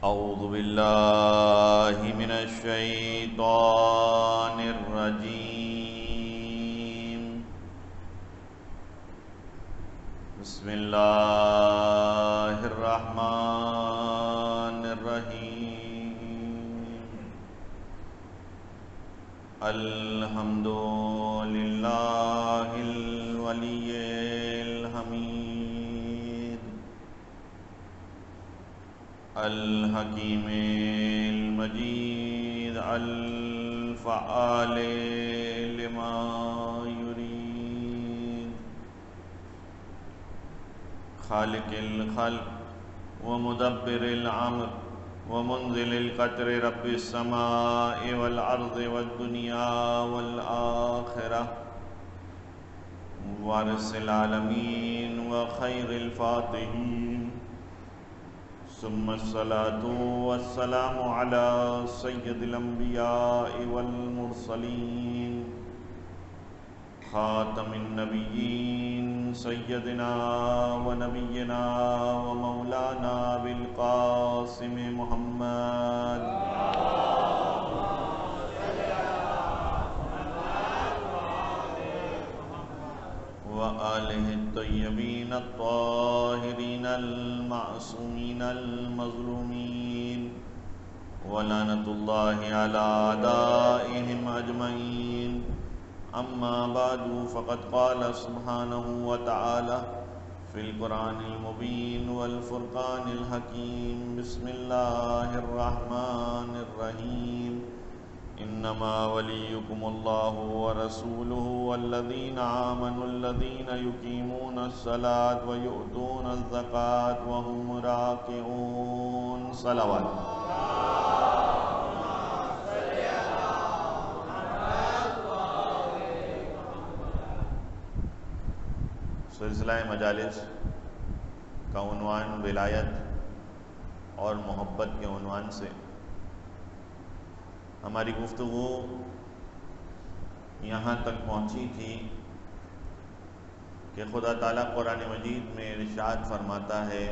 اعوذ باللہ من الشیطان الرجیم بسم اللہ الرحمن الرحیم الحمد للہ الولی الحمید الحکیم المجید الفعال لما یرید خالق الخلق ومدبر الامر ومنزل القطر رب السماء والارض والدنیا والآخرہ وارث العالمین وخیر الفاتحین ثم الصلاة والسلام على سید الانبیاء والمرسلین خاتم النبیین سیدنا ونبینا ومولانا بالقاسم محمد وآلہ الطیبین الطاہرین المعصومین المظلومین ولعنۃ اللہ علی اعدائہم اجمعین اما بعد فقد قال سبحانہ وتعالی فی القرآن المبین والفرقان الحکیم بسم اللہ الرحمن الرحیم انما ولیکم اللہ ورسولہ والذین آمنوا الذین یقیمون الصلاة ویؤتون الزکاة وهم راکعون صلوات سلسلہ مجالس کا عنوان ولایت اور محبت کے عنوان سے ہماری گفتگو یہاں تک پہنچی تھی کہ خدا تعالیٰ قرآن مجید میں ارشاد فرماتا ہے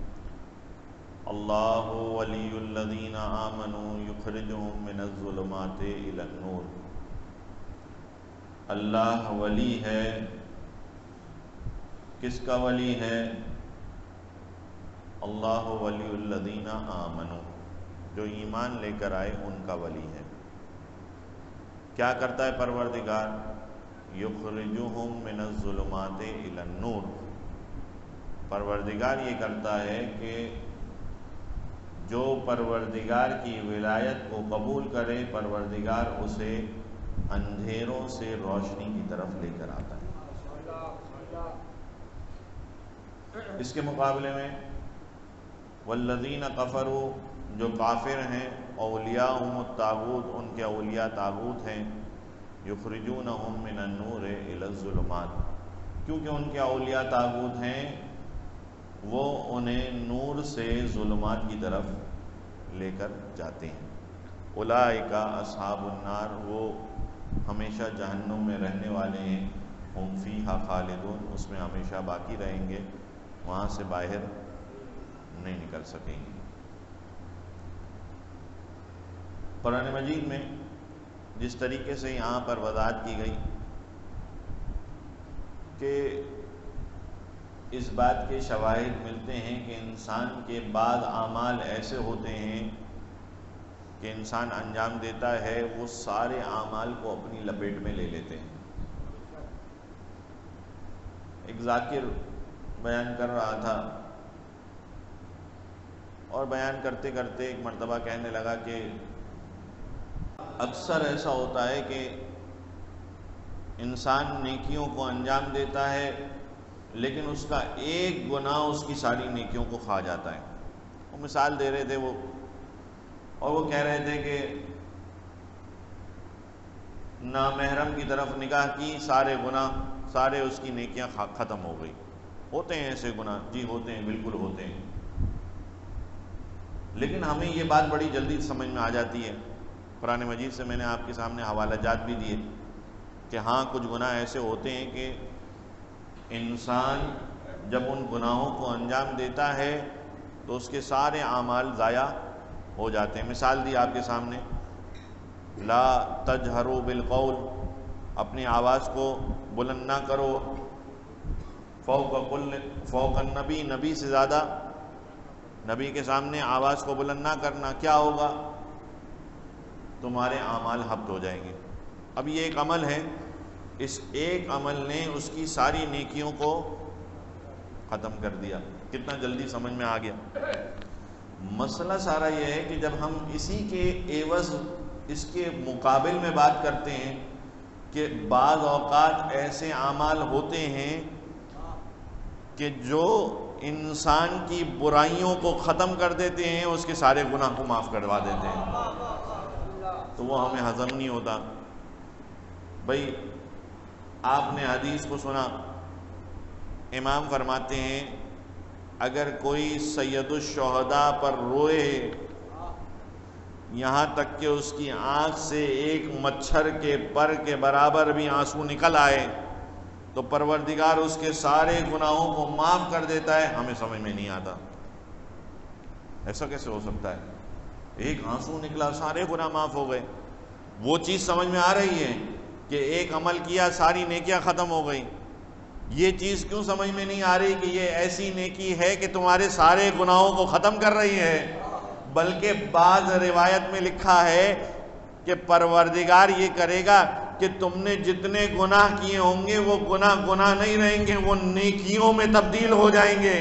اللہ ولی الذین آمنوا یخرجہم من الظلمات الی النور، اللہ ولی ہے۔ کس کا ولی ہے؟ اللہ ولی الذین آمنوا، جو ایمان لے کر آئے ان کا ولی ہے۔ کیا کرتا ہے پروردگار؟ یخرجہم من الظلمات الی النور، پروردگار یہ کرتا ہے کہ جو پروردگار کی ولایت کو قبول کرے، پروردگار اسے اندھیروں سے روشنی کی طرف لے کر آتا ہے۔ اس کے مقابلے میں والذین کفروا، جو کافر ہیں، اولیاءہم الطاغوت، ان کے اولیاء طاغوت ہیں، یخرجونہم من النور الی الظلمات، کیونکہ ان کے اولیاء طاغوت ہیں، وہ انہیں نور سے ظلمات کی طرف لے کر جاتے ہیں۔ اولئک اصحاب النار، وہ ہمیشہ جہنم میں رہنے والے ہیں، ہم فیہا خالدون، اس میں ہمیشہ باقی رہیں گے، وہاں سے باہر نہیں نکل سکیں گے۔ قرآن مجید میں جس طریقے سے یہاں پر وضاحت کی گئی کہ اس بات کے شواہد ملتے ہیں کہ انسان کے بعض اعمال ایسے ہوتے ہیں کہ انسان انجام دیتا ہے، وہ سارے اعمال کو اپنی لپیٹ میں لے لیتے ہیں۔ ایک ذاکر بیان کر رہا تھا اور بیان کرتے کرتے ایک مرتبہ کہنے لگا کہ اکثر ایسا ہوتا ہے کہ انسان نیکیوں کو انجام دیتا ہے، لیکن اس کا ایک گناہ اس کی ساری نیکیوں کو کھا جاتا ہے۔ وہ مثال دے رہے تھے اور وہ کہہ رہے تھے کہ نامحرم کی طرف نگاہ کی، سارے گناہ، سارے اس کی نیکیاں ختم ہو گئی۔ ہوتے ہیں ایسے گناہ؟ جی ہوتے ہیں، بالکل ہوتے ہیں، لیکن ہمیں یہ بات بڑی جلدی سمجھ میں آ جاتی ہے۔ قرآن مجید سے میں نے آپ کے سامنے حوالہ جات بھی دیے کہ ہاں کچھ گناہ ایسے ہوتے ہیں کہ انسان جب ان گناہوں کو انجام دیتا ہے تو اس کے سارے اعمال ضائع ہو جاتے ہیں۔ مثال دی آپ کے سامنے، لا تجہروا بالقول، اپنی آواز کو بلند نہ کرو، فوق النبی، نبی سے زیادہ، نبی کے سامنے آواز کو بلند نہ کرنا، کیا ہوگا؟ تمہارے اعمال حبط ہو جائیں گے۔ اب یہ ایک عمل ہے، اس ایک عمل نے اس کی ساری نیکیوں کو ختم کر دیا۔ کتنا جلدی سمجھ میں آ گیا؟ مسئلہ سارا یہ ہے کہ جب ہم اسی کے عوض، اس کے مقابل میں بات کرتے ہیں کہ بعض اوقات ایسے اعمال ہوتے ہیں کہ جو انسان کی برائیوں کو ختم کر دیتے ہیں، اس کے سارے گناہ کو معاف کروا دیتے ہیں، تو وہ ہمیں ہضم نہیں ہوتا۔ بھئی آپ نے حدیث کو سنا، امام فرماتے ہیں اگر کوئی سید الشہداء پر روئے یہاں تک کہ اس کی آنکھ سے ایک مچھر کے پر کے برابر بھی آنسو نکل آئے تو پروردگار اس کے سارے گناہوں کو معاف کر دیتا ہے۔ ہمیں سمجھ میں نہیں آتا ایسا کیسے ہو سکتا ہے، ایک آنسو نکلا سارے گناہ معاف ہو گئے۔ وہ چیز سمجھ میں آ رہی ہے کہ ایک عمل کیا ساری نیکیاں ختم ہو گئی، یہ چیز کیوں سمجھ میں نہیں آ رہی کہ یہ ایسی نیکی ہے کہ تمہارے سارے گناہوں کو ختم کر رہی ہے؟ بلکہ بعض روایت میں لکھا ہے کہ پروردگار یہ کرے گا کہ تم نے جتنے گناہ کیے ہوں گے وہ گناہ نہیں رہیں گے، وہ نیکیوں میں تبدیل ہو جائیں گے۔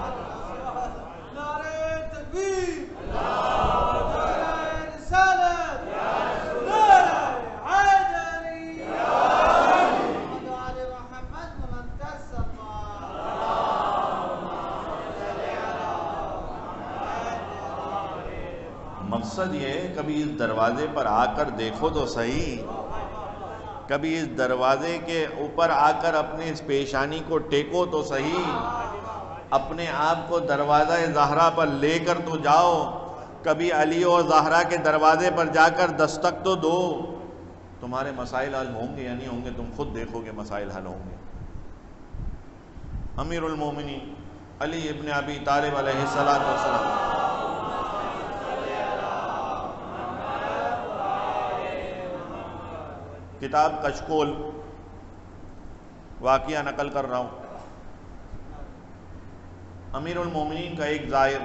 مقصد یہ ہے کبھی اس دروازے پر آ کر دیکھو تو صحیح، کبھی اس دروازے کے اوپر آ کر اپنے اس پیشانی کو ٹیکو تو صحیح، اپنے آپ کو دروازہ زہرا پر لے کر تو جاؤ، کبھی علی اور زہرا کے دروازے پر جا کر دستک تو دو۔ تمہارے مسائل حل ہوں گے یا نہیں ہوں گے تم خود دیکھو گے، مسائل حل ہوں گے۔ امیر المومنین علی ابن ابی طالب علیہ السلام، کتاب کشکول واقعہ نقل کر رہا ہوں۔ امیر المومنین کا ایک زائر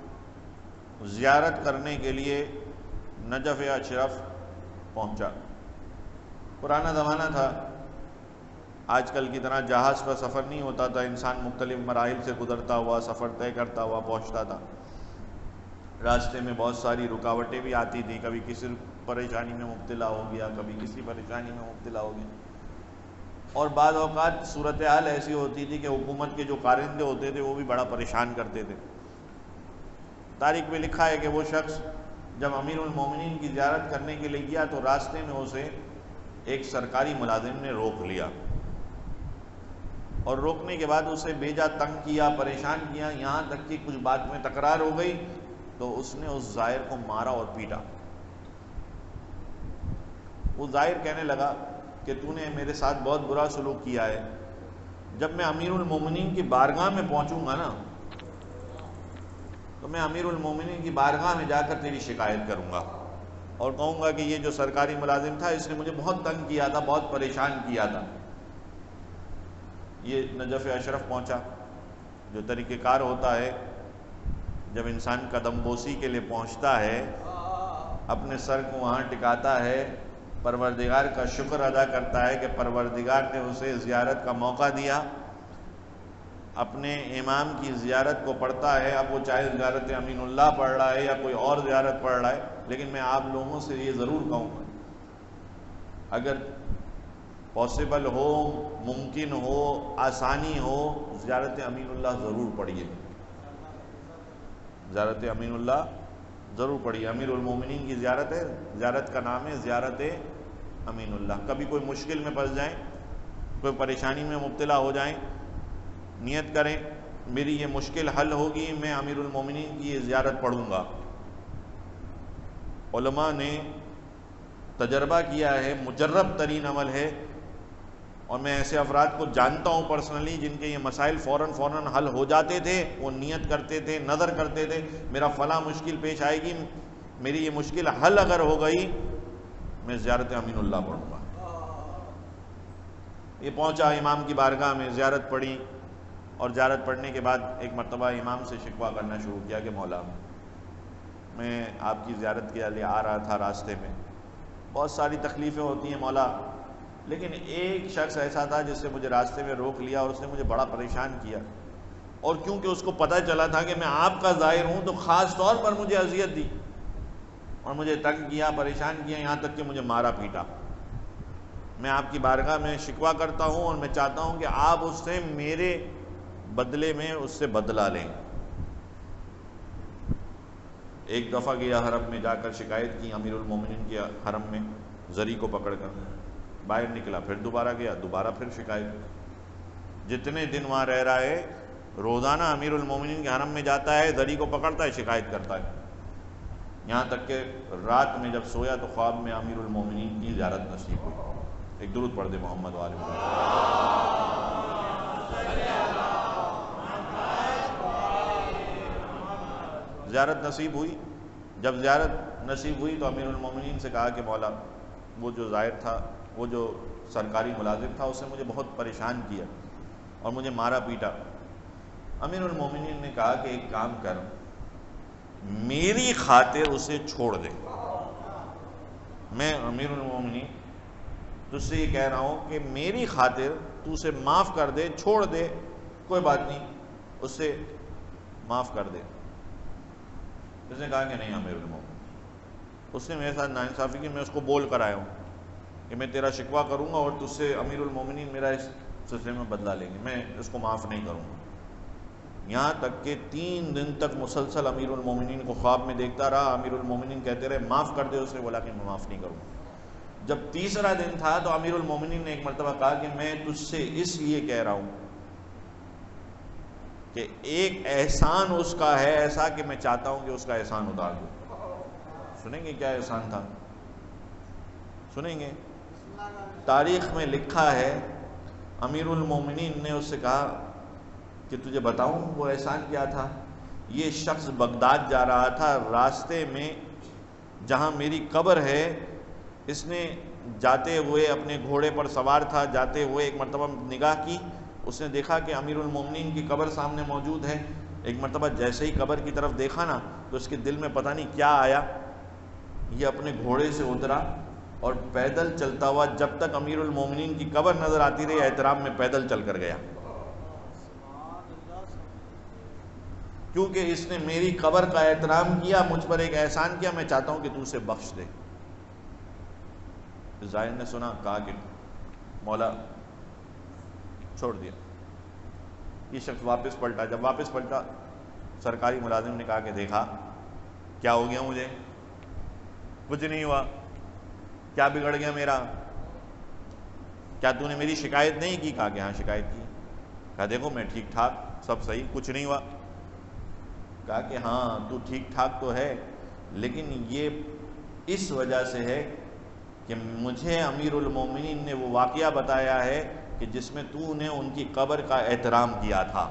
زیارت کرنے کے لیے نجف اشرف پہنچا۔ پرانا زمانہ تھا، آج کل کی طرح جہاز پر سفر نہیں ہوتا تھا، انسان مختلف مراحل سے گزرتا ہوا سفر طے کرتا ہوا پہنچتا تھا۔ راستے میں بہت ساری رکاوٹیں بھی آتی تھی، کبھی کسی پریشانی میں مبتلا ہو گیا، کبھی کسی پریشانی میں مبتلا ہو گیا، اور بعض اوقات صورتحال ایسی ہوتی تھی کہ حکومت کے جو کارندے ہوتے تھے وہ بھی بڑا پریشان کرتے تھے۔ تاریخ میں لکھا ہے کہ وہ شخص جب امیر المومنین کی زیارت کرنے کے لیے گیا تو راستے میں اسے ایک سرکاری ملازم نے روک لیا، اور روکنے کے بعد اسے بیجا تنگ کیا، پریشان کیا، یہاں تک کہ کچھ بات میں تکرار ہو گئی تو اس نے اس زائر کو مارا اور پیٹا۔ وہ زائر کہنے لگا کہ تو نے میرے ساتھ بہت برا سلوک کیا ہے، جب میں امیر المومنین کی بارگاہ میں پہنچوں گا نا تو میں امیر المومنین کی بارگاہ میں جا کر تیری شکایت کروں گا اور کہوں گا کہ یہ جو سرکاری ملازم تھا اس نے مجھے بہت تنگ کیا تھا، بہت پریشان کیا تھا۔ یہ نجف اشرف پہنچا۔ جو طریقہ کار ہوتا ہے جب انسان قدم بوسی کے لیے پہنچتا ہے، اپنے سر کو وہاں ٹکاتا ہے، پروردگار کا شکر ادا کرتا ہے کہ پروردگار نے اسے زیارت کا موقع دیا، اپنے امام کی زیارت کو پڑھتا ہے۔ اب وہ چاہے زیارت امین اللہ پڑھ رہا ہے یا کوئی اور زیارت پڑھ رہا ہے، لیکن میں آپ لوگوں سے یہ ضرور کہوں گا اگر پاسبل ہو، ممکن ہو، آسانی ہو، زیارت امین اللہ ضرور پڑھیے، زیارت امین اللہ ضرور پڑھیے۔ امیر المومنین کی زیارت ہے، زیارت کا نام ہے زیارت امین اللہ۔ کبھی کوئی مشکل میں پھنس جائیں، کوئی پریشانی میں مبتلا ہو جائیں، نیت کریں میری یہ مشکل حل ہوگی، میں امیر المومنین کی یہ زیارت پڑھوں گا۔ علماء نے تجربہ کیا ہے، مجرب ترین عمل ہے، اور میں ایسے افراد کو جانتا ہوں پرسنلی جن کے یہ مسائل فوراً حل ہو جاتے تھے۔ وہ نیت کرتے تھے، نظر کرتے تھے میرا فلاں مشکل پیش آئے گی، میری یہ مشکل حل اگر ہو گئی میں زیارت امین اللہ پڑھوں گا۔ یہ پہنچا امام کی بارگاہ میں، زیارت پڑھی، اور زیارت پڑھنے کے بعد ایک مرتبہ امام سے شکوہ کرنا شروع کیا کہ مولا میں آپ کی زیارت کے لیے آ رہا تھا، راستے میں بہت ساری تکلیفیں ہوتی ہیں مولا، لیکن ایک شخص ایسا تھا جس سے مجھے راستے میں روک لیا اور اس نے مجھے بڑا پریشان کیا، اور کیونکہ اس کو پتہ چلا تھا کہ میں آپ کا زائر ہوں تو خاص طور پر مجھے اذیت دی اور مجھے تنگ کیا، پریشان کیا، یہاں تک کہ مجھے مارا پیٹا۔ میں آپ کی بارگاہ میں شکوہ کرتا ہوں اور میں چاہتا ہوں کہ آپ اس سے میرے بدلے میں اس سے بدلہ لیں۔ ایک دفعہ گیا حرم میں، جا کر شکایت کی امیر المومنین کے حرم میں، زری کو پکڑ کر باہر نکلا، پھر دوبارہ گیا، دوبارہ پھر شکایت۔ جتنے دن وہاں رہ رہا ہے روزانہ امیر المومنین کے حرم میں جاتا ہے، زری کو پکڑتا ہے، شکایت کرتا ہے، یہاں تک کہ رات میں جب سویا تو خواب میں امیر المومنین کی زیارت نصیب ہوئی۔ ایک درود پڑھ دے محمد وآل محمد۔ زیارت نصیب ہوئی۔ جب زیارت نصیب ہوئی تو امیر المومنین سے کہا کہ مولا وہ جو زائر تھا، وہ جو سرکاری ملازم تھا، اس نے مجھے بہت پریشان کیا اور مجھے مارا پیٹا۔ امیر المومنین نے کہا کہ ایک کام کر، میری خاطر اسے چھوڑ دے۔ میں امیر المومنین تجھ سے یہ کہہ رہا ہوں کہ میری خاطر تو اسے معاف کر دے، چھوڑ دے، کوئی بات نہیں، اس سے معاف کر دے۔ اس نے کہا کہ نہیں امیر المومنین، اس نے میرے ساتھ ناانصافی کی، میں اس کو بول کر آیا ہوں کہ میں تیرا شکوہ کروں گا اور تجھ سے امیر المومنین میرا اس سلسلے میں بدلہ لیں گے، میں اس کو معاف نہیں کروں گا۔ یہاں تک کہ 3 دن تک مسلسل امیر المومنین کو خواب میں دیکھتا رہا۔ امیر المومنین کہتے رہے معاف کر دے اسے، بولا کہ میں معاف نہیں کروں گا۔ جب تیسرا دن تھا تو امیر المومنین نے ایک مرتبہ کہا کہ میں تجھ سے اس لیے کہہ رہا ہوں کہ ایک احسان اس کا ہے ایسا کہ میں چاہتا ہوں کہ اس کا احسان اتار دوں۔ سنیں گے کیا احسان تھا؟ سنیں گے؟ تاریخ میں لکھا ہے امیر المومنین نے اس سے کہا کہ تجھے بتاؤں وہ احسان کیا تھا؟ یہ شخص بغداد جا رہا تھا، راستے میں جہاں میری قبر ہے اس نے جاتے ہوئے اپنے گھوڑے پر سوار تھا، جاتے ہوئے ایک مرتبہ نگاہ کی، اس نے دیکھا کہ امیر المومنین کی قبر سامنے موجود ہے۔ ایک مرتبہ جیسے ہی قبر کی طرف دیکھا نا تو اس کے دل میں پتہ نہیں کیا آیا، یہ اپنے گھوڑے سے اترا اور پیدل چلتا ہوا جب تک امیر المومنین کی قبر نظر آتی رہی احترام میں پیدل چل کر گیا، کیونکہ اس نے میری قبر کا احترام کیا، مجھ پر ایک احسان کیا، میں چاہتا ہوں کہ تو اسے بخش دے۔ زائر نے سنا، کہا کہ مولا چھوڑ دیا۔ یہ شخص واپس پلٹا، جب واپس پلٹا سرکاری ملازم نے کہا کہ دیکھا کیا ہو گیا، مجھے کچھ نہیں ہوا، کیا بگڑ گیا میرا، کیا تو نے میری شکایت نہیں کی؟ کہا کہ ہاں شکایت کی۔ کہا دیکھو میں ٹھیک ٹھاک، سب صحیح، کچھ نہیں ہوا۔ کہا کہ ہاں تو ٹھیک ٹھاک تو ہے، لیکن یہ اس وجہ سے ہے کہ مجھے امیر المومنین نے وہ واقعہ بتایا ہے کہ جس میں تو نے ان کی قبر کا احترام کیا تھا۔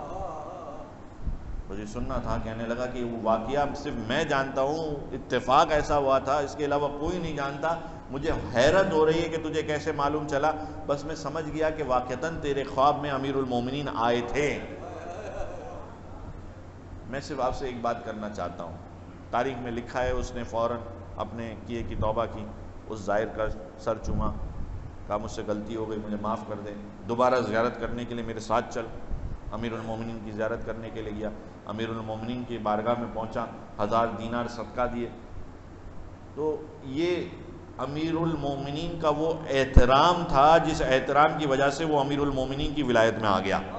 مجھے سننا تھا، کہنے لگا کہ وہ واقعہ صرف میں جانتا ہوں، اتفاق ایسا ہوا تھا، اس کے علاوہ کوئی نہیں جانتا۔ مجھے حیرت ہو رہی ہے کہ تجھے کیسے معلوم چلا، بس میں سمجھ گیا کہ واقعتاً تیرے خواب میں امیر المومنین آئے تھے۔ میں صرف آپ سے ایک بات کرنا چاہتا ہوں، تاریخ میں لکھا ہے اس نے فوراً اپنے کیے کی توبہ کی، اس زائر کا سر چوما، کہا مجھ سے غلطی ہو گئی، مجھے معاف کر دے، دوبارہ زیارت کرنے کے لیے میرے ساتھ چل۔ امیر المومنین کی زیارت کرنے کے لیے گیا، امیر المومنین کی بارگاہ میں پہنچا، 1000 دینار صدقہ دیے۔ تو یہ امیر المومنین کا وہ احترام تھا جس احترام کی وجہ سے وہ امیر المومنین کی ولایت میں آ گیا۔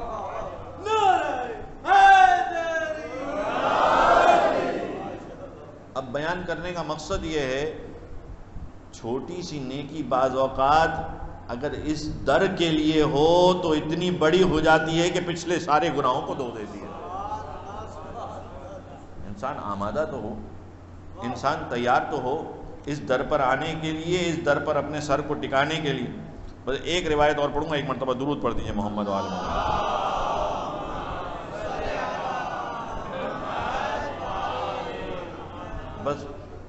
اب بیان کرنے کا مقصد یہ ہے، چھوٹی سی نیکی بعض اوقات اگر اس در کے لیے ہو تو اتنی بڑی ہو جاتی ہے کہ پچھلے سارے گناہوں کو دھو دیتی ہے۔ انسان آمادہ تو ہو، انسان تیار تو ہو اس در پر آنے کے لیے، اس در پر اپنے سر کو ٹکانے کے لیے۔ بس ایک روایت اور پڑھوں گا، ایک مرتبہ درود پڑھ دیجئے محمد وآل محمد۔ بس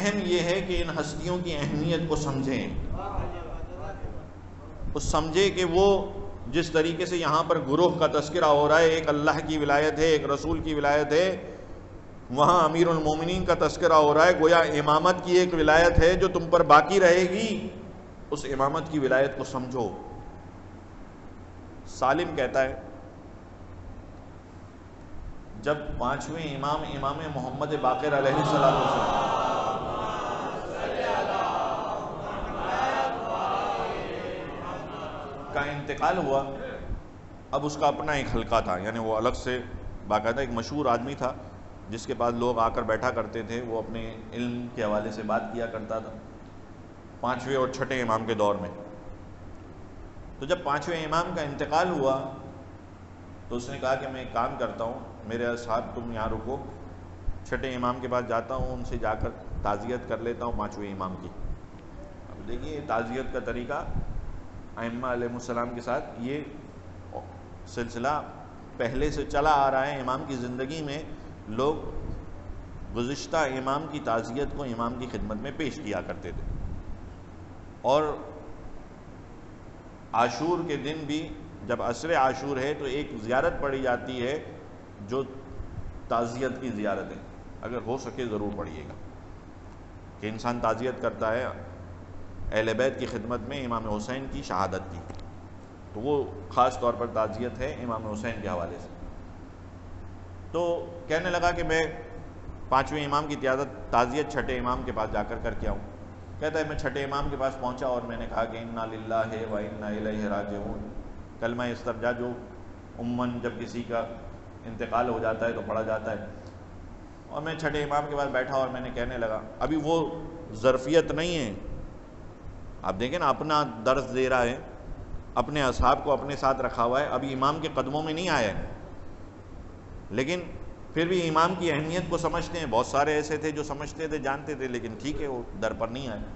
ذہن یہ ہے کہ ان ہستیوں کی اہمیت کو سمجھیں، اس سمجھے کہ وہ جس طریقے سے یہاں پر گروہ کا تذکرہ ہو رہا ہے، ایک اللہ کی ولایت ہے، ایک رسول کی ولایت ہے، وہاں امیر المومنین کا تذکرہ ہو رہا ہے، گویا امامت کی ایک ولایت ہے جو تم پر باقی رہے گی، اس امامت کی ولایت کو سمجھو۔ سالم کہتا ہے جب پانچویں امام محمد باقر علیہ السلام کا انتقال ہوا، اب اس کا اپنا ایک حلقہ تھا، یعنی وہ الگ سے باقاعدہ ایک مشہور آدمی تھا جس کے پاس لوگ آ کر بیٹھا کرتے تھے، وہ اپنے علم کے حوالے سے بات کیا کرتا تھا پانچویں اور چھٹے امام کے دور میں۔ تو جب پانچویں امام کا انتقال ہوا تو اس نے کہا کہ میں ایک کام کرتا ہوں، میرے اصحاب تم یہاں رکو، چھٹے امام کے پاس جاتا ہوں، ان سے جا کر تعزیت کر لیتا ہوں پانچویں امام کی۔ اب دیکھیے تعزیت کا طریقہ ائمہ علیہ السلام کے ساتھ یہ سلسلہ پہلے سے چلا آ رہا ہے، امام کی زندگی میں لوگ گزشتہ امام کی تعزیت کو امام کی خدمت میں پیش کیا کرتے تھے، اور عاشور کے دن بھی جب عصر عاشور ہے تو ایک زیارت پڑھی جاتی ہے جو تعزیت کی زیارت ہے، اگر ہو سکے ضرور پڑھیے گا، کہ انسان تعزیت کرتا ہے اہل بیت کی خدمت میں امام حسین کی شہادت کی، تو وہ خاص طور پر تعزیت ہے امام حسین کے حوالے سے۔ تو کہنے لگا کہ میں پانچویں امام کی تعزیت چھٹے امام کے پاس جا کر کے آؤں۔ کہتا ہے میں چھٹے امام کے پاس پہنچا اور میں نے کہا کہ انا للہ و انا الیہ راجعون، کلمہ استرجاع جو عموماً جب کسی کا انتقال ہو جاتا ہے تو پڑھا جاتا ہے، اور میں چھٹے امام کے پاس بیٹھا اور میں نے کہنے لگا، ابھی وہ ظرفیت نہیں ہے، آپ دیکھیں نا اپنا درس دے رہا ہے، اپنے اصحاب کو اپنے ساتھ رکھا ہوا ہے، ابھی امام کے قدموں میں نہیں آیا ہے، لیکن پھر بھی امام کی اہمیت کو سمجھتے ہیں۔ بہت سارے ایسے تھے جو سمجھتے تھے، جانتے تھے، لیکن ٹھیک ہے وہ در پر نہیں آئے۔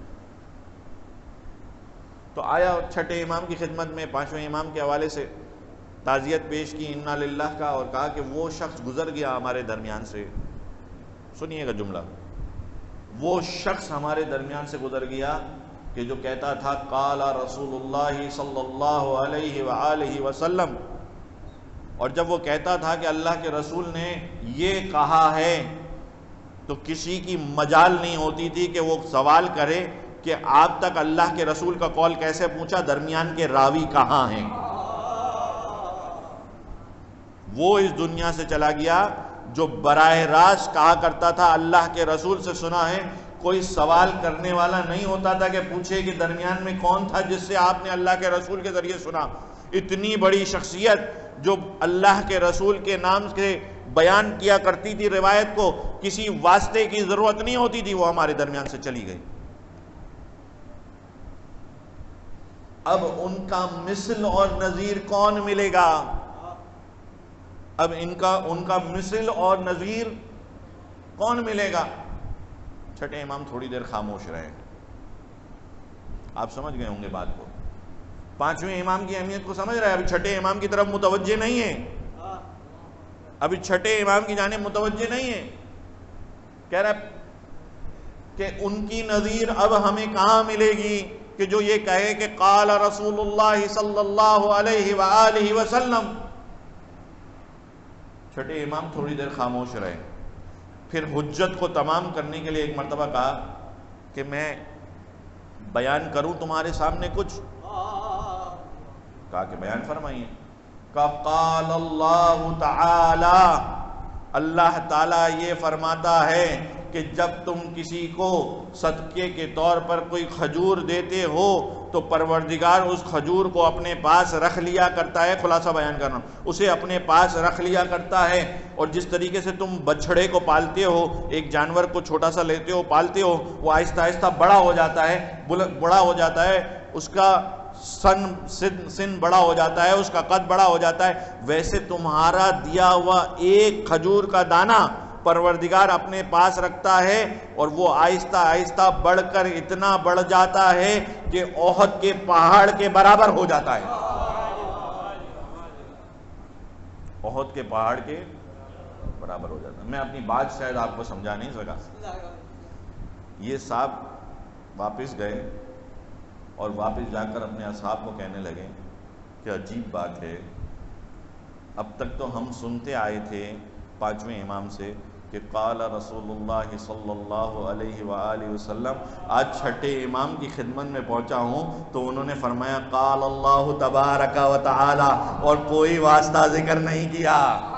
تو آیا اور چھٹے امام کی خدمت میں پانچویں امام کے حوالے سے تعزیت پیش کی انا للہ کا، اور کہا کہ وہ شخص گزر گیا ہمارے درمیان سے، سنیے گا جملہ، وہ شخص ہمارے درمیان سے گزر گیا کہ جو کہتا تھا قال رسول اللہ صلی اللہ علیہ وآلہ وسلم، اور جب وہ کہتا تھا کہ اللہ کے رسول نے یہ کہا ہے تو کسی کی مجال نہیں ہوتی تھی کہ وہ سوال کرے کہ آپ تک اللہ کے رسول کا قول کیسے پہنچا، درمیان کے راوی کہاں ہیں۔ وہ اس دنیا سے چلا گیا جو براہ راست کہا کرتا تھا اللہ کے رسول سے سنا ہے، کوئی سوال کرنے والا نہیں ہوتا تھا کہ پوچھے کہ درمیان میں کون تھا جس سے آپ نے اللہ کے رسول کے ذریعے سنا۔ اتنی بڑی شخصیت جو اللہ کے رسول کے نام سے بیان کیا کرتی تھی روایت کو، کسی واسطے کی ضرورت نہیں ہوتی تھی، وہ ہمارے درمیان سے چلی گئی۔ اب ان کا مثل اور نظیر کون ملے گا؟ اب ان کا مثل اور نظیر کون ملے گا؟ چھٹے امام تھوڑی دیر خاموش رہے، آپ سمجھ گئے ہوں گے بات کو، پانچویں امام کی اہمیت کو سمجھ رہے ہیں، ابھی چھٹے امام کی طرف متوجہ نہیں ہے، ابھی چھٹے امام کی جانب متوجہ نہیں ہے، کہہ رہا ہے کہ ان کی نظیر اب ہمیں کہاں ملے گی کہ جو یہ کہے کہ قال رسول اللہ صلی اللہ علیہ وآلہ وسلم۔ چھٹے امام تھوڑی دیر خاموش رہے، پھر حجت کو تمام کرنے کے لیے ایک مرتبہ کہا کہ میں بیان کروں تمہارے سامنے کچھ؟ کہا کہ بیان فرمائیے۔ کہ قال اللہ تعالی، اللہ تعالیٰ یہ فرماتا ہے کہ جب تم کسی کو صدقے کے طور پر کوئی کھجور دیتے ہو تو پروردگار اس کھجور کو اپنے پاس رکھ لیا کرتا ہے، خلاصہ بیان کرنا، اسے اپنے پاس رکھ لیا کرتا ہے، اور جس طریقے سے تم بچھڑے کو پالتے ہو، ایک جانور کو چھوٹا سا لیتے ہو پالتے ہو، وہ آہستہ آہستہ بڑا ہو جاتا ہے، اس کا سن بڑا ہو جاتا ہے، اس کا قد بڑا ہو جاتا ہے، ویسے تمہارا دیا ہوا ایک کھجور کا دانہ پروردگار اپنے پاس رکھتا ہے، اور وہ آہستہ آہستہ بڑھ کر اتنا بڑھ جاتا ہے کہ احد کے پہاڑ کے برابر ہو جاتا ہے، احد کے پہاڑ کے برابر ہو جاتا ہے۔ میں اپنی بات شاید آپ کو سمجھا نہیں سکا، یہ صاحب واپس گئے اور واپس جا کر اپنے اصحاب کو کہنے لگے کہ عجیب بات ہے، اب تک تو ہم سنتے آئے تھے پانچویں امام سے کہ قال رسول اللہ صلی اللہ علیہ وآلہ وسلم، آج چھٹے امام کی خدمت میں پہنچا ہوں تو انہوں نے فرمایا قال اللہ تبارک و تعالی، اور کوئی واسطہ ذکر نہیں کیا۔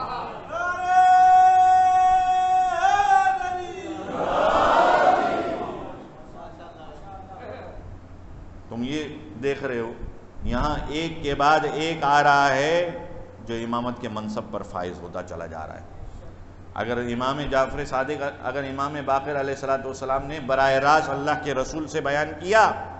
تم یہ دیکھ رہے ہو یہاں ایک کے بعد ایک آ رہا ہے جو امامت کے منصب پر فائز ہوتا چلا جا رہا ہے۔ اگر امام جعفر صادق، اگر امام باقر علیہ السلام نے براہ راست اللہ کے رسول سے بیان کیا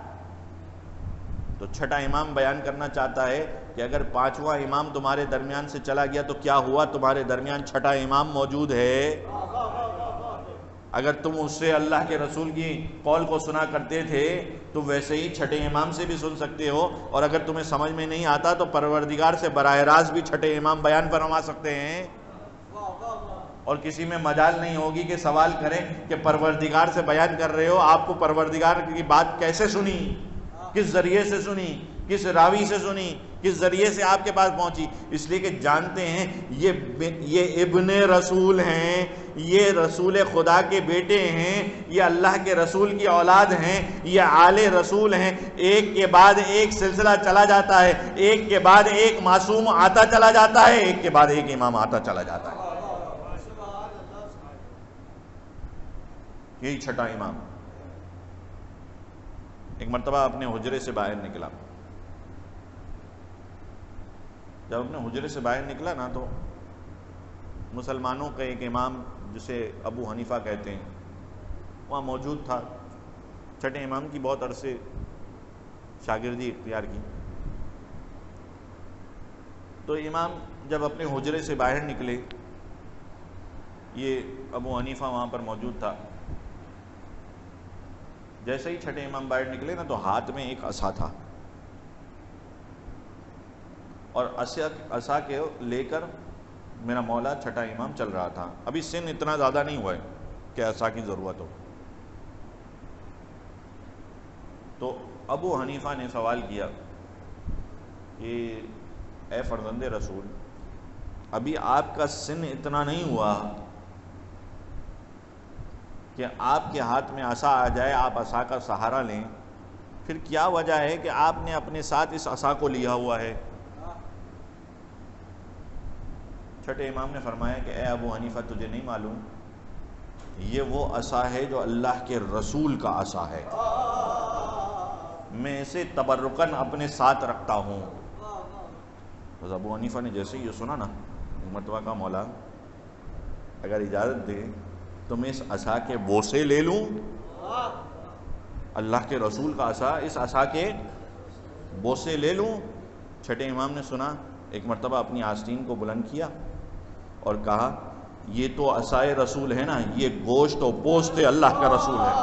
تو چھٹا امام بیان کرنا چاہتا ہے کہ اگر پانچواں امام تمہارے درمیان سے چلا گیا تو کیا ہوا؟ تمہارے درمیان چھٹا امام موجود ہے۔ اگر تم اس سے اللہ کے رسول کی قول کو سنا کرتے تھے تو ویسے ہی چھٹے امام سے بھی سن سکتے ہو، اور اگر تمہیں سمجھ میں نہیں آتا تو پروردگار سے براہ راست بھی چھٹے امام بیان فرما سکتے ہیں، اور کسی میں مجال نہیں ہوگی کہ سوال کریں کہ پروردگار سے بیان کر رہے ہو، آپ کو پروردگار کی بات کیسے سنی، کس ذریعے سے سنی، کس راوی سے سنی، کس ذریعے سے آپ کے پاس پہنچی؟ اس لیے کہ جانتے ہیں یہ ابن رسول ہیں، یہ رسول خدا کے بیٹے ہیں، یہ اللہ کے رسول کی اولاد ہیں، یہ آل رسول ہیں۔ ایک کے بعد ایک سلسلہ چلا جاتا ہے، ایک کے بعد ایک معصوم آتا چلا جاتا ہے، ایک کے بعد ایک امام آتا چلا جاتا ہے۔ یہی چھٹا امام ایک مرتبہ اپنے حجرے سے باہر نکلا۔ جب اپنے حجرے سے باہر نکلا نا تو مسلمانوں کا ایک امام جسے ابو حنیفہ کہتے ہیں وہاں موجود تھا۔ چھٹے امام کی بہت عرصے شاگردی اختیار کی۔ تو امام جب اپنے حجرے سے باہر نکلے، یہ ابو حنیفہ وہاں پر موجود تھا۔ جیسے ہی چھٹے امام باہر نکلے نا تو ہاتھ میں ایک عصا تھا، اور عصا کے لے کر میرا مولا چھٹا امام چل رہا تھا۔ ابھی سن اتنا زیادہ نہیں ہوا ہے کہ عصا کی ضرورت ہو۔ تو ابو حنیفہ نے سوال کیا کہ اے فرزند رسول، ابھی آپ کا سن اتنا نہیں ہوا کہ آپ کے ہاتھ میں عصا آ جائے، آپ عصا کا سہارا لیں، پھر کیا وجہ ہے کہ آپ نے اپنے ساتھ اس عصا کو لیا ہوا ہے؟ چھٹے امام نے فرمایا کہ اے ابو حنیفہ، تجھے نہیں معلوم یہ وہ عصا ہے جو اللہ کے رسول کا عصا ہے، میں اسے تبرکاً اپنے ساتھ رکھتا ہوں۔ بس ابو حنیفہ نے جیسے ہی یہ سنا نا، مرتبہ کا مولا اگر اجازت دے تو میں اس عصا کے بوسے لے لوں، اللہ کے رسول کا عصا، اس عصا کے بوسے لے لوں۔ چھٹے امام نے سنا، ایک مرتبہ اپنی آستین کو بلند کیا اور کہا یہ تو عصائے رسول ہے نا، یہ گوشت و پوست اللہ کا رسول ہے،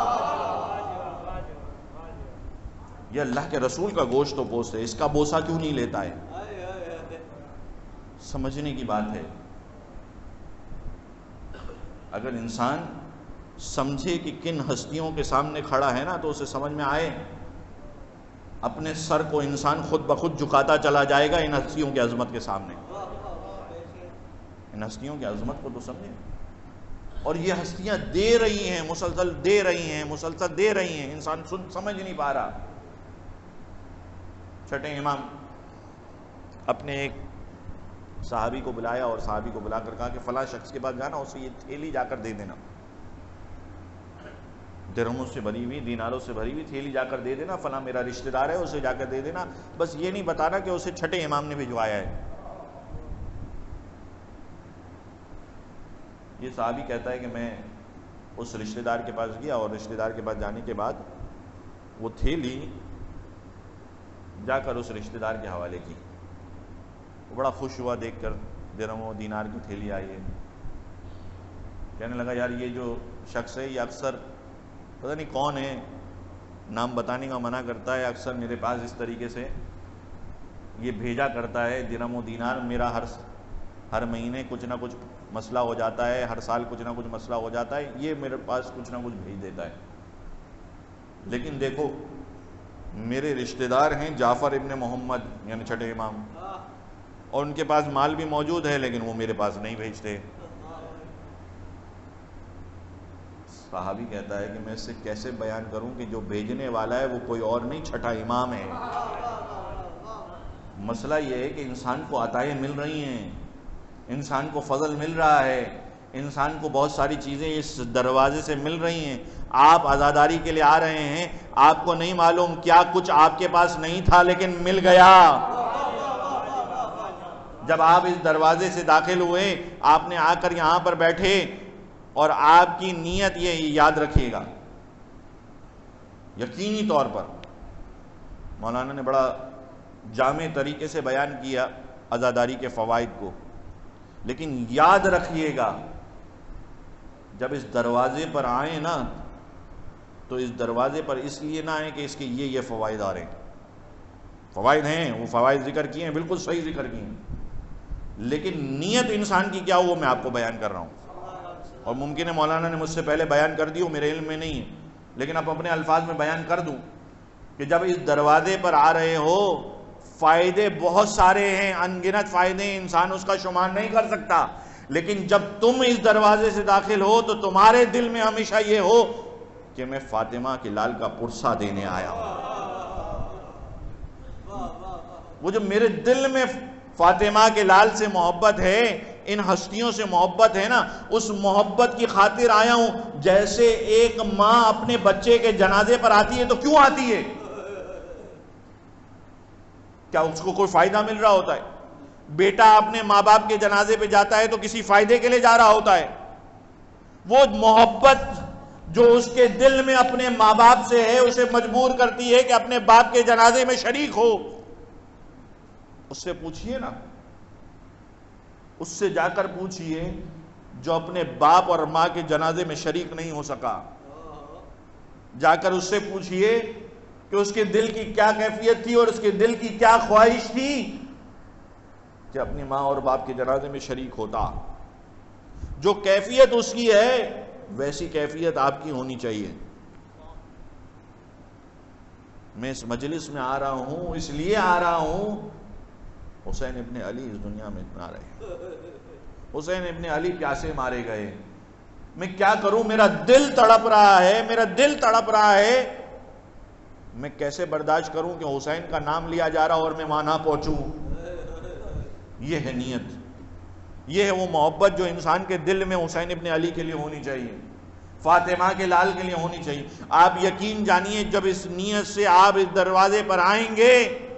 یہ اللہ کے رسول کا گوشت و پوست ہے، اس کا بوسہ کیوں نہیں لیتا ہے؟ سمجھنے کی بات ہے۔ اگر انسان سمجھے کہ کن ہستیوں کے سامنے کھڑا ہے نا تو اسے سمجھ میں آئے، اپنے سر کو انسان خود بخود جھکاتا چلا جائے گا ان ہستیوں کی عظمت کے سامنے۔ ان ہستیوں کی عظمت کو تو سمجھے، اور یہ ہستیاں دے رہی ہیں، مسلسل دے رہی ہیں، مسلسل دے رہی ہیں، انسان سمجھ نہیں پا رہا۔ چھٹے امام اپنے ایک صحابی کو بلایا اور صحابی کو بلا کر کہا کہ فلاں شخص کے پاس جانا، اسے یہ تھیلی جا کر دے دینا، درہموں سے بھری ہوئی، دیناروں سے بھری ہوئی تھیلی جا کر دے دینا، فلاں میرا رشتہ دار ہے، اسے جا کر دے دینا، بس یہ نہیں بتانا کہ اسے چھٹے امام نے بھجوایا ہے۔ یہ صحابی کہتا ہے کہ میں اس رشتہ دار کے پاس گیا، اور رشتہ دار کے پاس جانے کے بعد وہ تھیلی جا کر اس رشتہ دار کے حوالے کی۔ وہ بڑا خوش ہوا دیکھ کر، درہم و دینار کی تھیلی آئی ہے۔ کہنے لگا یار یہ جو شخص ہے یہ اکثر پتہ نہیں کون ہے، نام بتانے کا منع کرتا ہے، اکثر میرے پاس اس طریقے سے یہ بھیجا کرتا ہے درہم و دینار، میرا ہر مہینے کچھ نہ کچھ مسئلہ ہو جاتا ہے، ہر سال کچھ نہ کچھ مسئلہ ہو جاتا ہے، یہ میرے پاس کچھ نہ کچھ بھیج دیتا ہے۔ لیکن دیکھو میرے رشتہ دار ہیں جعفر ابن محمد یعنی چھٹے امام، اور ان کے پاس مال بھی موجود ہے لیکن وہ میرے پاس نہیں بھیجتے۔ صحابی کہتا ہے کہ میں اس سے کیسے بیان کروں کہ جو بھیجنے والا ہے وہ کوئی اور نہیں، چھٹا امام ہے۔ مسئلہ یہ ہے کہ انسان کو عطائیں مل رہی ہیں، انسان کو فضل مل رہا ہے، انسان کو بہت ساری چیزیں اس دروازے سے مل رہی ہیں۔ آپ عزاداری کے لیے آ رہے ہیں، آپ کو نہیں معلوم کیا کچھ آپ کے پاس نہیں تھا لیکن مل گیا۔ جب آپ اس دروازے سے داخل ہوئے، آپ نے آ کر یہاں پر بیٹھے، اور آپ کی نیت یہ یاد رکھیے گا یقینی طور پر، مولانا نے بڑا جامع طریقے سے بیان کیا عزاداری کے فوائد کو، لیکن یاد رکھیے گا جب اس دروازے پر آئیں نا تو اس دروازے پر اس لیے نہ آئیں کہ اس کے یہ فوائد آ رہے ہیں۔ فوائد ہیں، وہ فوائد ذکر کیے ہیں، بالکل صحیح ذکر کیے ہیں، لیکن نیت انسان کی کیا ہو وہ میں آپ کو بیان کر رہا ہوں۔ اور ممکن ہے مولانا نے مجھ سے پہلے بیان کر دی ہو، میرے علم میں نہیں ہے، لیکن اب اپنے الفاظ میں بیان کر دوں کہ جب اس دروازے پر آ رہے ہو فائدے بہت سارے ہیں، ان گنت فائدے ہیں، انسان اس کا شمار نہیں کر سکتا، لیکن جب تم اس دروازے سے داخل ہو تو تمہارے دل میں ہمیشہ یہ ہو کہ میں فاطمہ کے لال کا پرسہ دینے آیا ہوں۔ وہ جو میرے دل میں فاطمہ کے لال سے محبت ہے، ان ہستیوں سے محبت ہے نا، اس محبت کی خاطر آیا ہوں۔ جیسے ایک ماں اپنے بچے کے جنازے پر آتی ہے تو کیوں آتی ہے؟ کیا اس کو کوئی فائدہ مل رہا ہوتا ہے؟ بیٹا اپنے ماں باپ کے جنازے پہ جاتا ہے تو کسی فائدے کے لیے جا رہا ہوتا ہے؟ وہ محبت جو اس کے دل میں اپنے ماں باپ سے ہے اسے مجبور کرتی ہے کہ اپنے باپ کے جنازے میں شریک ہو۔ اس سے پوچھئے نا، اس سے جا کر پوچھئے جو اپنے باپ اور ماں کے جنازے میں شریک نہیں ہو سکا، جا کر اس سے پوچھئے کہ اس کے دل کی کیا کیفیت تھی اور اس کے دل کی کیا خواہش تھی کہ اپنی ماں اور باپ کے جنازے میں شریک ہوتا۔ جو کیفیت اس کی ہے ویسی کیفیت آپ کی ہونی چاہیے۔ میں اس مجلس میں آ رہا ہوں، اس لیے آ رہا ہوں حسین ابن علی اس دنیا میں نہ رہے، حسین ابن علی پیاسے مارے گئے، میں کیا کروں؟ میرا دل تڑپ رہا ہے، میرا دل تڑپ رہا ہے، میں کیسے برداشت کروں کہ حسین کا نام لیا جا رہا اور میں وہاں نہ پہنچوں؟ یہ ہے نیت، یہ ہے وہ محبت جو انسان کے دل میں حسین ابن علی کے لیے ہونی چاہیے، فاطمہ کے لال کے لیے ہونی چاہیے۔ آپ یقین جانیے جب اس نیت سے آپ اس دروازے پر آئیں گے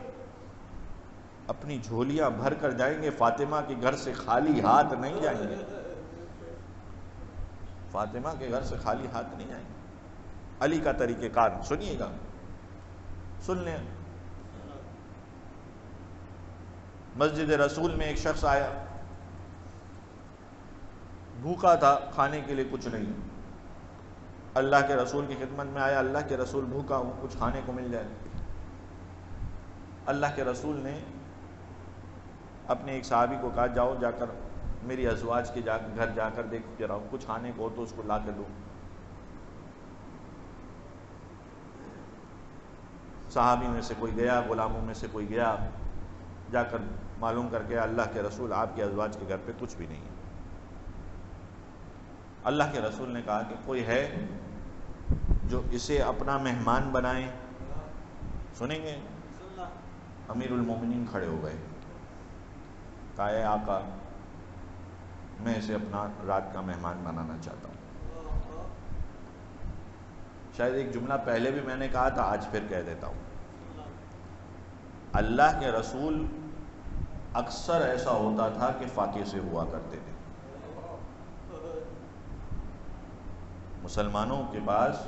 اپنی جھولیاں بھر کر جائیں گے، فاطمہ کے گھر سے خالی ہاتھ نہیں جائیں گے، فاطمہ کے گھر سے خالی ہاتھ نہیں جائیں گے۔ علی کا طریقہ کار سنیے گا، سن لیں۔ مسجد رسول میں ایک شخص آیا، بھوکا تھا، کھانے کے لیے کچھ نہیں، اللہ کے رسول کی خدمت میں آیا، اللہ کے رسول بھوکا ہوں، کچھ کھانے کو مل جائے۔ اللہ کے رسول نے اپنے ایک صحابی کو کہا جاؤ جا کر میری ازواج کے گھر جا کر دیکھ کے رہو، کچھ کھانے کو ہو تو اس کو لا کے دو۔ صحابی میں سے کوئی گیا، غلاموں میں سے کوئی گیا، جا کر معلوم کر کے اللہ کے رسول آپ کے ازواج کے گھر پہ کچھ بھی نہیں ہے۔ اللہ کے رسول نے کہا کہ کوئی ہے جو اسے اپنا مہمان بنائے؟ سنیں گے؟ امیر المومنین کھڑے ہو گئے، کہا اے آقا میں اسے اپنا رات کا مہمان بنانا چاہتا ہوں۔ شاید ایک جملہ پہلے بھی میں نے کہا تھا، آج پھر کہہ دیتا ہوں۔ اللہ کے رسول اکثر ایسا ہوتا تھا کہ فاقے سے ہوا کرتے تھے۔ مسلمانوں کے پاس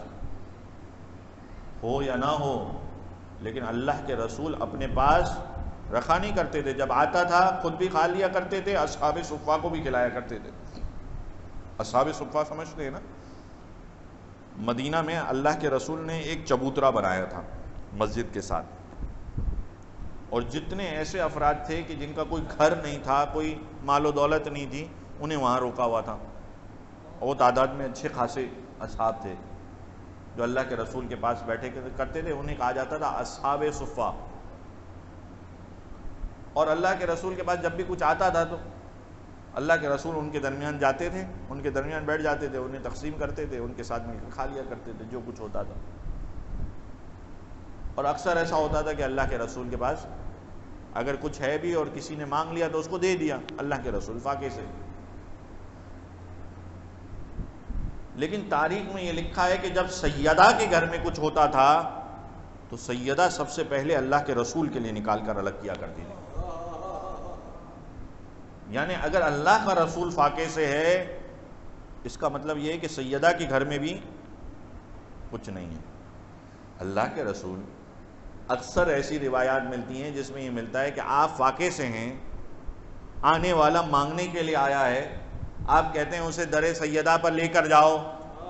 ہو یا نہ ہو لیکن اللہ کے رسول اپنے پاس رکھا نہیں کرتے تھے، جب آتا تھا خود بھی کھا لیا کرتے تھے، اصحاب صفہ کو بھی کھلایا کرتے تھے۔ اصحاب صفہ سمجھتے ہیں نا؟ مدینہ میں اللہ کے رسول نے ایک چبوترا بنایا تھا مسجد کے ساتھ، اور جتنے ایسے افراد تھے کہ جن کا کوئی گھر نہیں تھا، کوئی مال و دولت نہیں تھی، انہیں وہاں روکا ہوا تھا، اور وہ تعداد میں اچھے خاصے اصحاب تھے۔ جو اللہ کے رسول کے پاس بیٹھے کرتے تھے انہیں کہا جاتا تھا اصحاب صفہ. اور اللہ کے رسول کے پاس جب بھی کچھ آتا تھا تو اللہ کے رسول ان کے درمیان جاتے تھے, ان کے درمیان بیٹھ جاتے تھے, انہیں تقسیم کرتے تھے, ان کے ساتھ مل کر کھا لیا کرتے تھے جو کچھ ہوتا تھا. اور اکثر ایسا ہوتا تھا کہ اللہ کے رسول کے پاس اگر کچھ ہے بھی اور کسی نے مانگ لیا تو اس کو دے دیا اللہ کے رسول فاقے سے. لیکن تاریخ میں یہ لکھا ہے کہ جب سیدہ کے گھر میں کچھ ہوتا تھا تو سیدہ سب سے پہلے اللہ کے رسول کے لیے نکال کر الگ کیا کرتی تھی. یعنی اگر اللہ کا رسول فاقے سے ہے اس کا مطلب یہ ہے کہ سیدہ کے گھر میں بھی کچھ نہیں ہے. اللہ کے رسول اکثر ایسی روایات ملتی ہیں جس میں یہ ملتا ہے کہ آپ فاقے سے ہیں, آنے والا مانگنے کے لیے آیا ہے, آپ کہتے ہیں اسے در سیدہ پر لے کر جاؤ,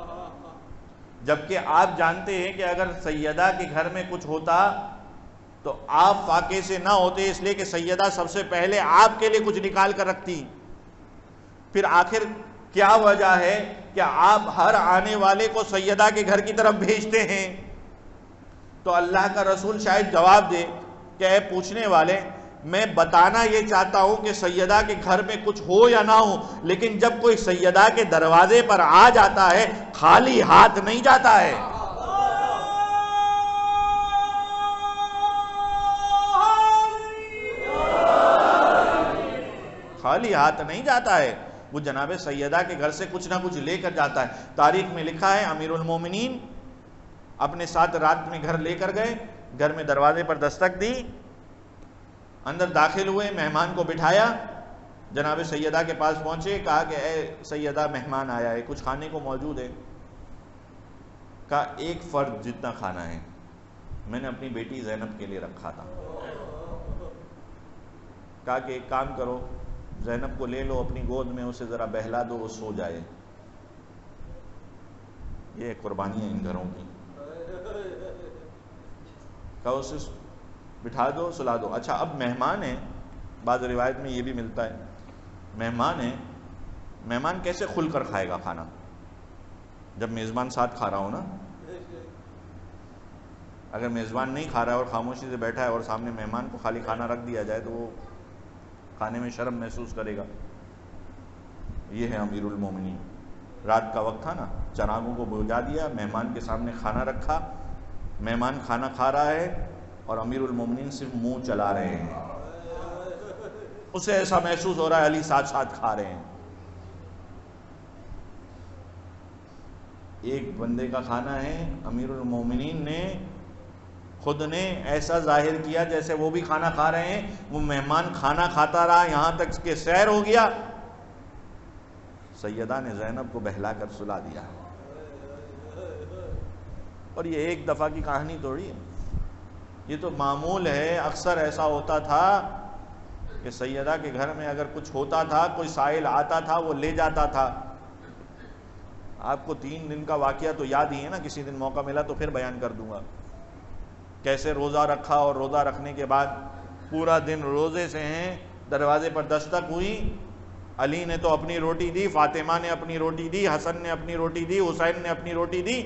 جبکہ آپ جانتے ہیں کہ اگر سیدہ کے گھر میں کچھ ہوتا تو آپ فاقے سے نہ ہوتے, اس لیے کہ سیدہ سب سے پہلے آپ کے لیے کچھ نکال کر رکھتی. پھر آخر کیا وجہ ہے کہ آپ ہر آنے والے کو سیدہ کے گھر کی طرف بھیجتے ہیں؟ تو اللہ کا رسول شاید جواب دے کہ اے پوچھنے والے, میں بتانا یہ چاہتا ہوں کہ سیدہ کے گھر میں کچھ ہو یا نہ ہو, لیکن جب کوئی سیدہ کے دروازے پر آ جاتا ہے خالی ہاتھ نہیں جاتا ہے. خالی ہاتھ نہیں جاتا ہے, وہ جناب سیدہ کے گھر سے کچھ نہ کچھ لے کر جاتا ہے. تاریخ میں لکھا ہے امیر المومنین اپنے ساتھ رات میں گھر لے کر گئے, گھر میں دروازے پر دستک دی, اندر داخل ہوئے, مہمان کو بٹھایا, جناب سیدہ کے پاس پہنچے, کہا کہ اے سیدہ مہمان آیا ہے, کچھ کھانے کو موجود ہے؟ کہا ایک فرد جتنا کھانا ہے, میں نے اپنی بیٹی زینب کے لیے رکھا تھا. کہا کہ ایک کام کرو, زینب کو لے لو اپنی گود میں, اسے ذرا بہلا دو, وہ سو جائے. یہ قربانی ہے ان گھروں کی. کہا اسے بٹھا دو, سلا دو. اچھا اب مہمان ہے, بعض روایت میں یہ بھی ملتا ہے مہمان ہے, مہمان کیسے کھل کر کھائے گا کھانا جب میزبان ساتھ کھا رہا ہو نا؟ اگر میزبان نہیں کھا رہا ہے اور خاموشی سے بیٹھا ہے اور سامنے مہمان کو خالی کھانا رکھ دیا جائے تو وہ کھانے میں شرم محسوس کرے گا. یہ ہے امیر المومنین. رات کا وقت تھا نا, چراغوں کو بجھا دیا, مہمان کے سامنے کھانا رکھا, مہمان کھانا کھا رہا ہے اور امیر المومنین صرف منہ چلا رہے ہیں. اسے ایسا محسوس ہو رہا ہے علی ساتھ ساتھ کھا رہے ہیں. ایک بندے کا کھانا ہے, امیر المومنین نے خود نے ایسا ظاہر کیا جیسے وہ بھی کھانا کھا رہے ہیں. وہ مہمان کھانا کھاتا رہا یہاں تک کہ سیر ہو گیا, سیدہ نے زینب کو بہلا کر سلا دیا. اور یہ ایک دفعہ کی کہانی تھوڑی ہے, یہ تو معمول ہے. اکثر ایسا ہوتا تھا کہ سیدہ کے گھر میں اگر کچھ ہوتا تھا, کوئی سائل آتا تھا, وہ لے جاتا تھا. آپ کو 3 دن کا واقعہ تو یاد ہی ہے نا, کسی دن موقع ملا تو پھر بیان کر دوں گا کیسے روزہ رکھا, اور روزہ رکھنے کے بعد پورا دن روزے سے ہیں, دروازے پر دستک ہوئی, علی نے تو اپنی روٹی دی, فاطمہ نے اپنی روٹی دی, حسن نے اپنی روٹی دی, حسین نے اپنی روٹی دی.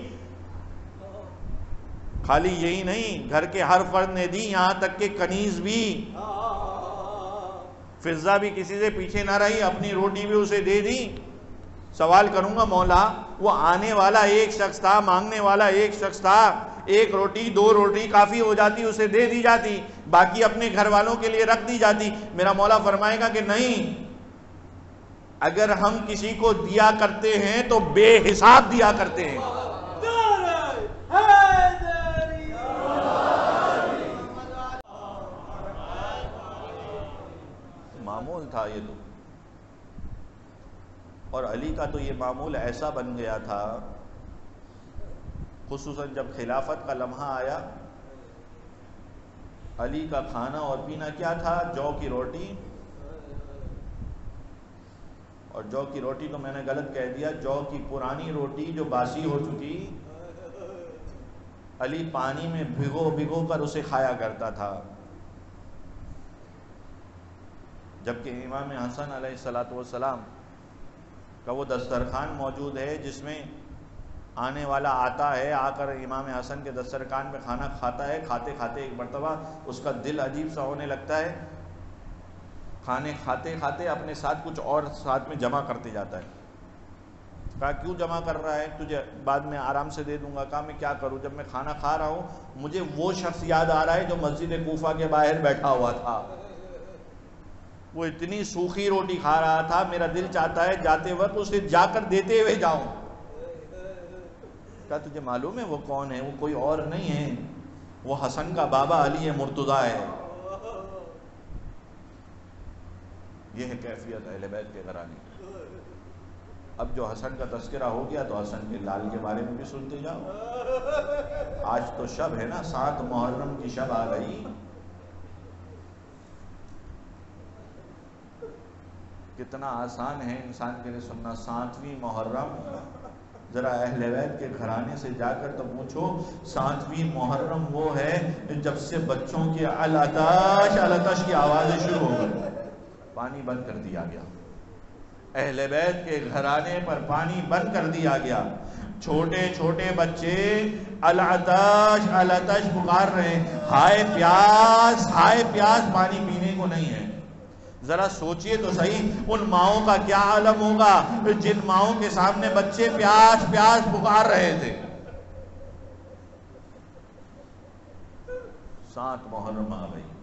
خالی یہی نہیں, گھر کے ہر فرد نے دی, یہاں تک کہ کنیز بھی, فضہ بھی کسی سے پیچھے نہ رہی, اپنی روٹی بھی اسے دے دی. سوال کروں گا مولا, وہ آنے والا ایک شخص تھا, مانگنے والا ایک شخص تھا, ایک روٹی 2 روٹی کافی ہو جاتی, اسے دے دی جاتی, باقی اپنے گھر والوں کے لیے رکھ دی جاتی. میرا مولا فرمائے گا کہ نہیں, اگر ہم کسی کو دیا کرتے ہیں تو بے حساب دیا کرتے ہیں. معمول تھا یہ تو. اور علی کا تو یہ معمول ایسا بن گیا تھا, خصوصاً جب خلافت کا لمحہ آیا, علی کا کھانا اور پینا کیا تھا؟ جو کی روٹی. اور جو کی روٹی تو میں نے غلط کہہ دیا, جو کی پرانی روٹی جو باسی ہو چکی, علی پانی میں بھگو بھگو کر اسے کھایا کرتا تھا. جبکہ امام حسن علیہ السلام کا وہ دسترخوان موجود ہے جس میں آنے والا آتا ہے، آ کر امام حسن کے دسترخوان پہ کھانا کھاتا ہے، کھاتے کھاتے ایک مرتبہ اس کا دل عجیب سا ہونے لگتا ہے، کھانے کھاتے کھاتے اپنے ساتھ کچھ اور ساتھ میں جمع کرتے جاتا ہے۔ کہا کیوں جمع کر رہا ہے؟ تجھے بعد میں آرام سے دے دوں گا۔ کہا میں کیا کروں، جب میں کھانا کھا رہا ہوں مجھے وہ شخص یاد آ رہا ہے جو مسجد کوفہ کے باہر بیٹھا ہوا تھا، وہ اتنی سوکھی روٹی کھا رہا تھا، میرا دل چاہتا ہے جاتے وقت اسے جا کر دیتے ہوئے جاؤں۔ کہا تجھے معلوم ہے وہ کون ہے؟ وہ کوئی اور نہیں ہے، وہ حسن کا بابا علی مرتضیٰ ہے۔ یہ ہے کیفیت اہل بیت کے گھرانے۔ اب جو حسن کا تذکرہ ہو گیا تو حسن کے لال کے بارے میں بھی سنتے جاؤ۔ آج تو شب ہے نا، 7 محرم کی شب آ گئی، کتنا آسان ہے انسان کے لیے سننا 7ویں محرم۔ ذرا اہل بیت کے گھرانے سے جا کر تو پوچھو 7ویں محرم وہ ہے جب سے بچوں کی العطش العطش کی آوازیں شروع ہو گئی، پانی بند کر دیا گیا، اہل بیت کے گھرانے پر پانی بند کر دیا گیا، چھوٹے چھوٹے بچے العطش العطش پکار رہے ہیں، ہائے پیاس پانی پینے کو نہیں ہے۔ ذرا سوچئے تو صحیح ان ماؤں کا کیا عالم ہوگا جن ماؤں کے سامنے بچے پیاس پیاس پکار رہے تھے۔ 7 محرم آ گئی،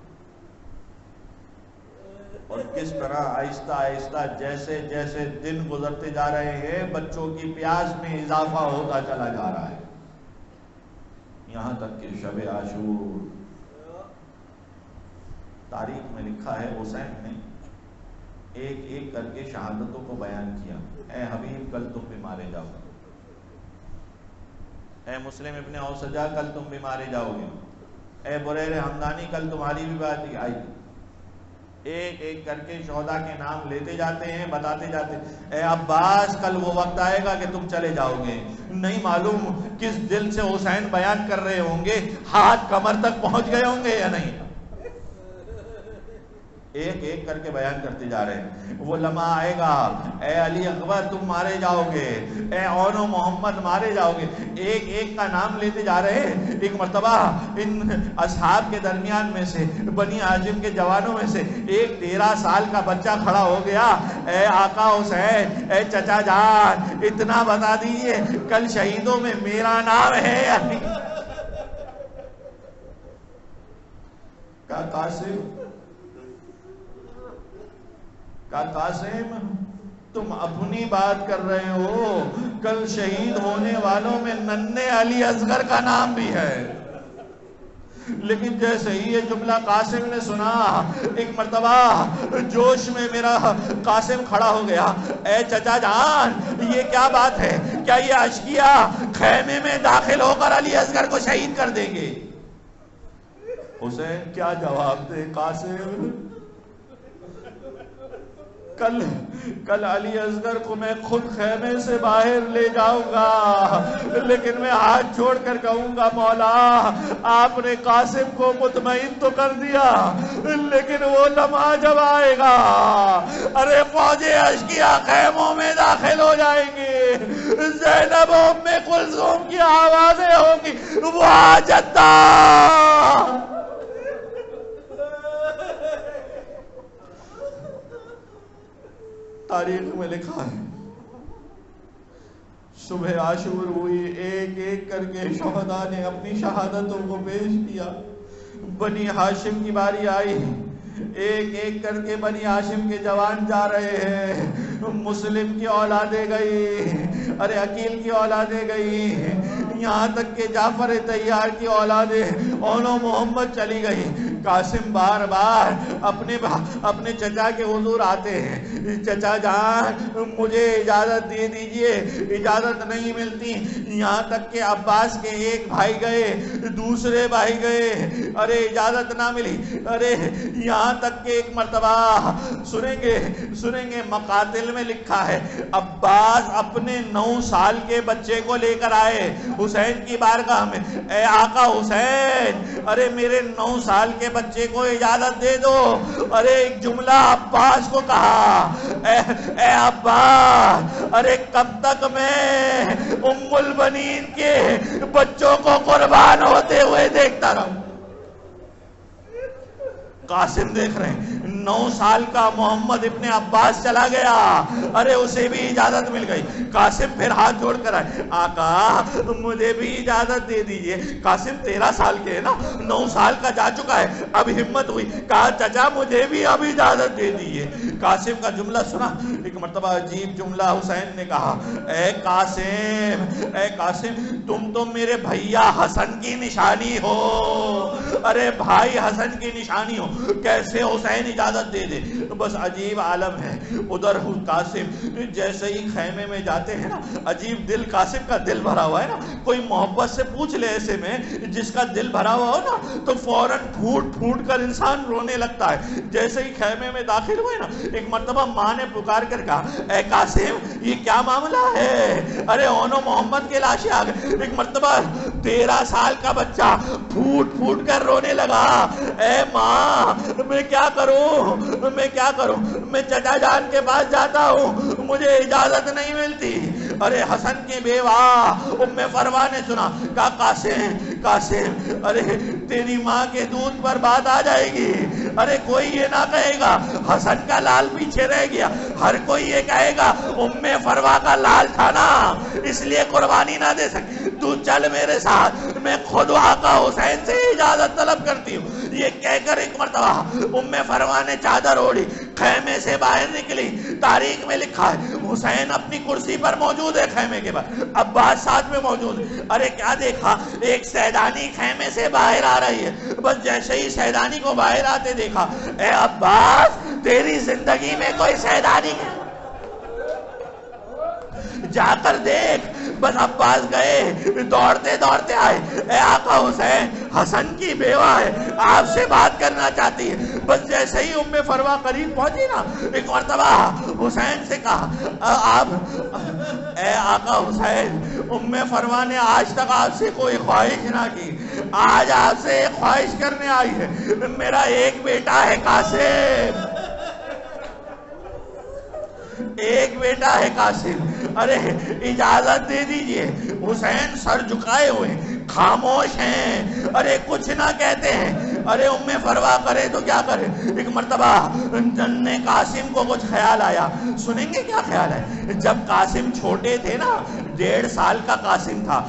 اور کس طرح آہستہ آہستہ جیسے جیسے دن گزرتے جا رہے ہیں بچوں کی پیاس میں اضافہ ہوتا چلا جا رہا ہے، یہاں تک کہ شب عاشور تاریخ میں لکھا ہے حسین نے ایک ایک کر کے شہادتوں کو بیان کیا۔ اے حبیب کل تم بھی مارے جاؤ گے، اے مسلم ابن اوسجا کل تم بھی مارے جاؤ گے، اے بریر حمدانی کل تمہاری بھی بات آئی۔ ایک ایک کر کے شہداء کے نام لیتے جاتے ہیں، بتاتے جاتے ہیں۔ اے عباس کل وہ وقت آئے گا کہ تم چلے جاؤ گے، نہیں معلوم کس دل سے حسین بیان کر رہے ہوں گے، ہاتھ کمر تک پہنچ گئے ہوں گے یا نہیں، ایک ایک کر کے بیان کرتے جا رہے ہیں۔ وہ لمحہ آئے گا، اے علی اکبر تم مارے جاؤ گے، اے اون و محمد مارے جاؤ گے، ایک ایک کا نام لیتے جا رہے ہیں۔ ایک مرتبہ ان اصحاب کے درمیان میں سے بنی ہاشم کے جوانوں میں سے ایک 13 سال کا بچہ کھڑا ہو گیا، اے آقا حسین، اے چچا جان اتنا بتا دیجئے کل شہیدوں میں میرا نام ہے یا نہیں؟ کہا قاسم تم اپنی بات کر رہے ہو، کل شہید ہونے والوں میں ننھے علی اصغر کا نام بھی ہے۔ لیکن جیسے ہی یہ جملہ قاسم نے سنا، ایک مرتبہ جوش میں میرا قاسم کھڑا ہو گیا، اے چچا جان یہ کیا بات ہے؟ کیا یہ اشقیا خیمے میں داخل ہو کر علی اصغر کو شہید کر دیں گے؟ حسین کیا جواب دے؟ قاسم کل علی اصغر کو میں خود خیمے سے باہر لے جاؤں گا، لیکن میں ہاتھ جوڑ کر کہوں گا مولا آپ نے قاسم کو مطمئن تو کر دیا، لیکن وہ لمحہ جب آئے گا ارے فوجیں اشقیا خیموں میں داخل ہو جائیں گے، زینب ام کلثوم کی آوازیں ہوں گی واہ جدہ۔ تاریخ میں لکھا ہے صبح عاشور ہوئی، ایک ایک کر کے شہداء نے اپنی شہادتوں کو پیش کیا۔ بنی ہاشم کی باری آئی، ایک ایک کر کے بنی ہاشم کے جوان جا رہے ہیں، مسلم کی اولادیں گئی، ارے عقیل کی اولادیں گئی، یہاں تک کہ جعفر طیار کی اولادیں اون و محمد چلی گئی۔ قاسم بار بار اپنے چچا کے حضور آتے ہیں، چچا جان مجھے اجازت دے دیجئے، اجازت نہیں ملتی، یہاں تک کہ عباس کے ایک بھائی گئے، دوسرے بھائی گئے، ارے اجازت نہ ملی، ارے یہاں تک کہ ایک مرتبہ سنیں گے مقاتل میں لکھا ہے عباس اپنے 9 سال کے بچے کو لے کر آئے حسین کی بارگاہ میں، اے آقا حسین ارے میرے 9 سال کے کے بچے کو اجازت دے دو. ارے ایک جملہ عباس کو کہا, اے عباس, ارے کب تک میں ام البنین کے بچوں کو قربان ہوتے ہوئے دیکھتا رہوں. قاسم دیکھ رہے ہیں 9 سال کا محمد ابن عباس چلا گیا, ارے اسے بھی اجازت مل گئی. قاسم پھر ہاتھ جوڑ کر آئے, آقا مجھے بھی اجازت دے دیجئے. قاسم 13 سال کے ہے نا, 9 سال کا جا چکا ہے, اب ہمت ہوئی, کہا چچا مجھے بھی اب اجازت دے دیجئے. قاسم کا جملہ سنا, ایک مرتبہ عجیب جملہ حسین نے کہا, اے قاسم تم تو میرے بھیا حسن کی نشانی ہو, ارے بھائی حسن کی نشانی ہو, کیسے حسین اجازت دے دے. بس عجیب عالم ہے. ادھر قاسم جیسے ہی خیمے میں جاتے ہیں نا, عجیب دل قاسم کا دل بھرا ہوا ہے نا, کوئی محبت سے پوچھ لے ایسے میں جس کا دل بھرا ہوا ہو نا تو فوراً پھوٹ پھوٹ کر انسان رونے لگتا ہے. جیسے ہی خیمے میں داخل ہوئے نا, ایک مرتبہ ماں نے پکار کر کہا, اے قاسم یہ کیا معاملہ ہے, ارے اونو محمد کے لاشیں آ گئے. ایک مرتبہ 13 سال کا بچہ پھوٹ پھوٹ کر رونے لگا, اے ماں میں کیا کروں, میں چچا جان کے پاس جاتا ہوں, مجھے اجازت نہیں ملتی. ارے حسن کی بیوہ ام فروا نے سنا, کہا قاسم ارے تیری ماں کے دودھ پر بات آ جائے گی, ارے کوئی یہ نہ کہے گا حسن کا لال پیچھے رہ گیا, ہر کوئی یہ کہے گا ام فروا کا لال تھا نا اس لیے قربانی نہ دے سکتی, تو چل میرے ساتھ, میں خود آقا حسین سے اجازت طلب کرتی ہوں. یہ کہہ کر ایک مرتبہ ام فروا نے چادر اوڑھی, خیمے سے باہر نکلی. تاریخ میں لکھا ہے حسین اپنی کرسی پر موجود ہے خیمے کے بعد, عباس ساتھ میں موجود ہے. ارے کیا دیکھا, ایک سیدانی خیمے سے باہر آ رہی ہے. بس جیسے ہی سیدانی کو باہر آتے دیکھا, اے عباس تیری زندگی میں کوئی سیدانی ہے, جا کر دیکھ. بس عباس گئے, دوڑتے دوڑتے آئے, اے آقا حسین حسن کی بیوہ ہے, آپ سے بات کرنا چاہتی ہے. بس جیسے ہی ام فروا قریب پہنچی نا, ایک مرتبہ حسین سے کہا, آپ اے آقا حسین ام فروا نے آج تک آپ سے کوئی خواہش نہ کی, آج آپ سے ایک خواہش کرنے آئی ہے, میرا ایک بیٹا ہے قاسم, ایک بیٹا ہے قاسم, ارے اجازت دے دیجئے. حسین سر جھکائے ہوئے خاموش ہیں, ارے کچھ نہ کہتے ہیں. ارے ام فروا کرے تو کیا کرے. ایک مرتبہ جن قاسم کو کچھ خیال آیا, سنیں گے کیا خیال ہے. جب قاسم چھوٹے تھے نا, 1.5 سال کا قاسم تھا,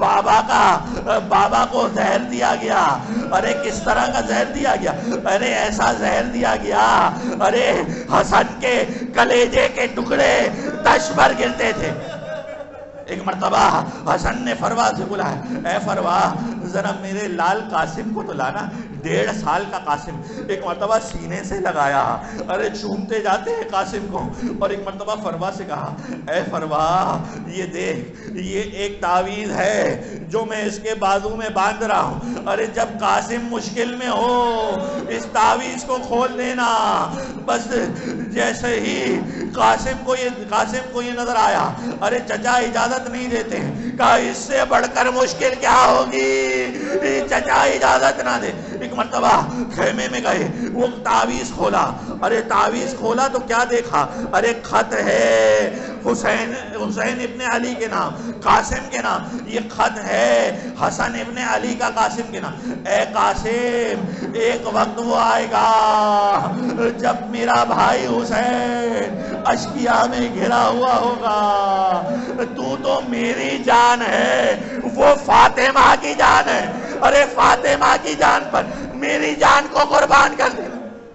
بابا کو زہر دیا گیا. ارے کس طرح کا زہر دیا گیا, ارے ایسا زہر دیا گیا, ارے حسن کے کلیجے کے ٹکڑے تش پر گرتے تھے. ایک مرتبہ حسن نے فروا سے بلایا, اے فروا ذرا میرے لال قاسم کو تو لانا, 1.5 سال کا قاسم. ایک مرتبہ سینے سے لگایا, ارے چومتے جاتے ہیں قاسم کو. اور ایک مرتبہ فروا سے کہا, اے فروا یہ دیکھ, یہ ایک تعویذ ہے جو میں اس کے بازو میں باندھ رہا ہوں, ارے جب قاسم مشکل میں ہو اس تعویذ کو کھول دینا. بس جیسے ہی قاسم کو یہ نظر آیا, ارے چچا اجازت نہیں دیتے ہیں, کہا اس سے بڑھ کر مشکل کیا ہوگی, چچا اجازت نہ دے. ایک مرتبہ خیمے میں گئے, وہ تعویذ کھولا, ارے تعویذ کھولا تو کیا دیکھا, ارے خط ہے حسین ابن علی کے نام, قاسم کے نام. یہ خط ہے حسن ابن علی کا قاسم کے نام. اے قاسم ایک وقت وہ آئے گا جب میرا بھائی حسین اشکیا میں گھرا ہوا ہوگا, تو میری جان ہے, وہ فاطمہ کی جان ہے, ارے فاطمہ کی جان پر میری جان کو قربان کر دینا.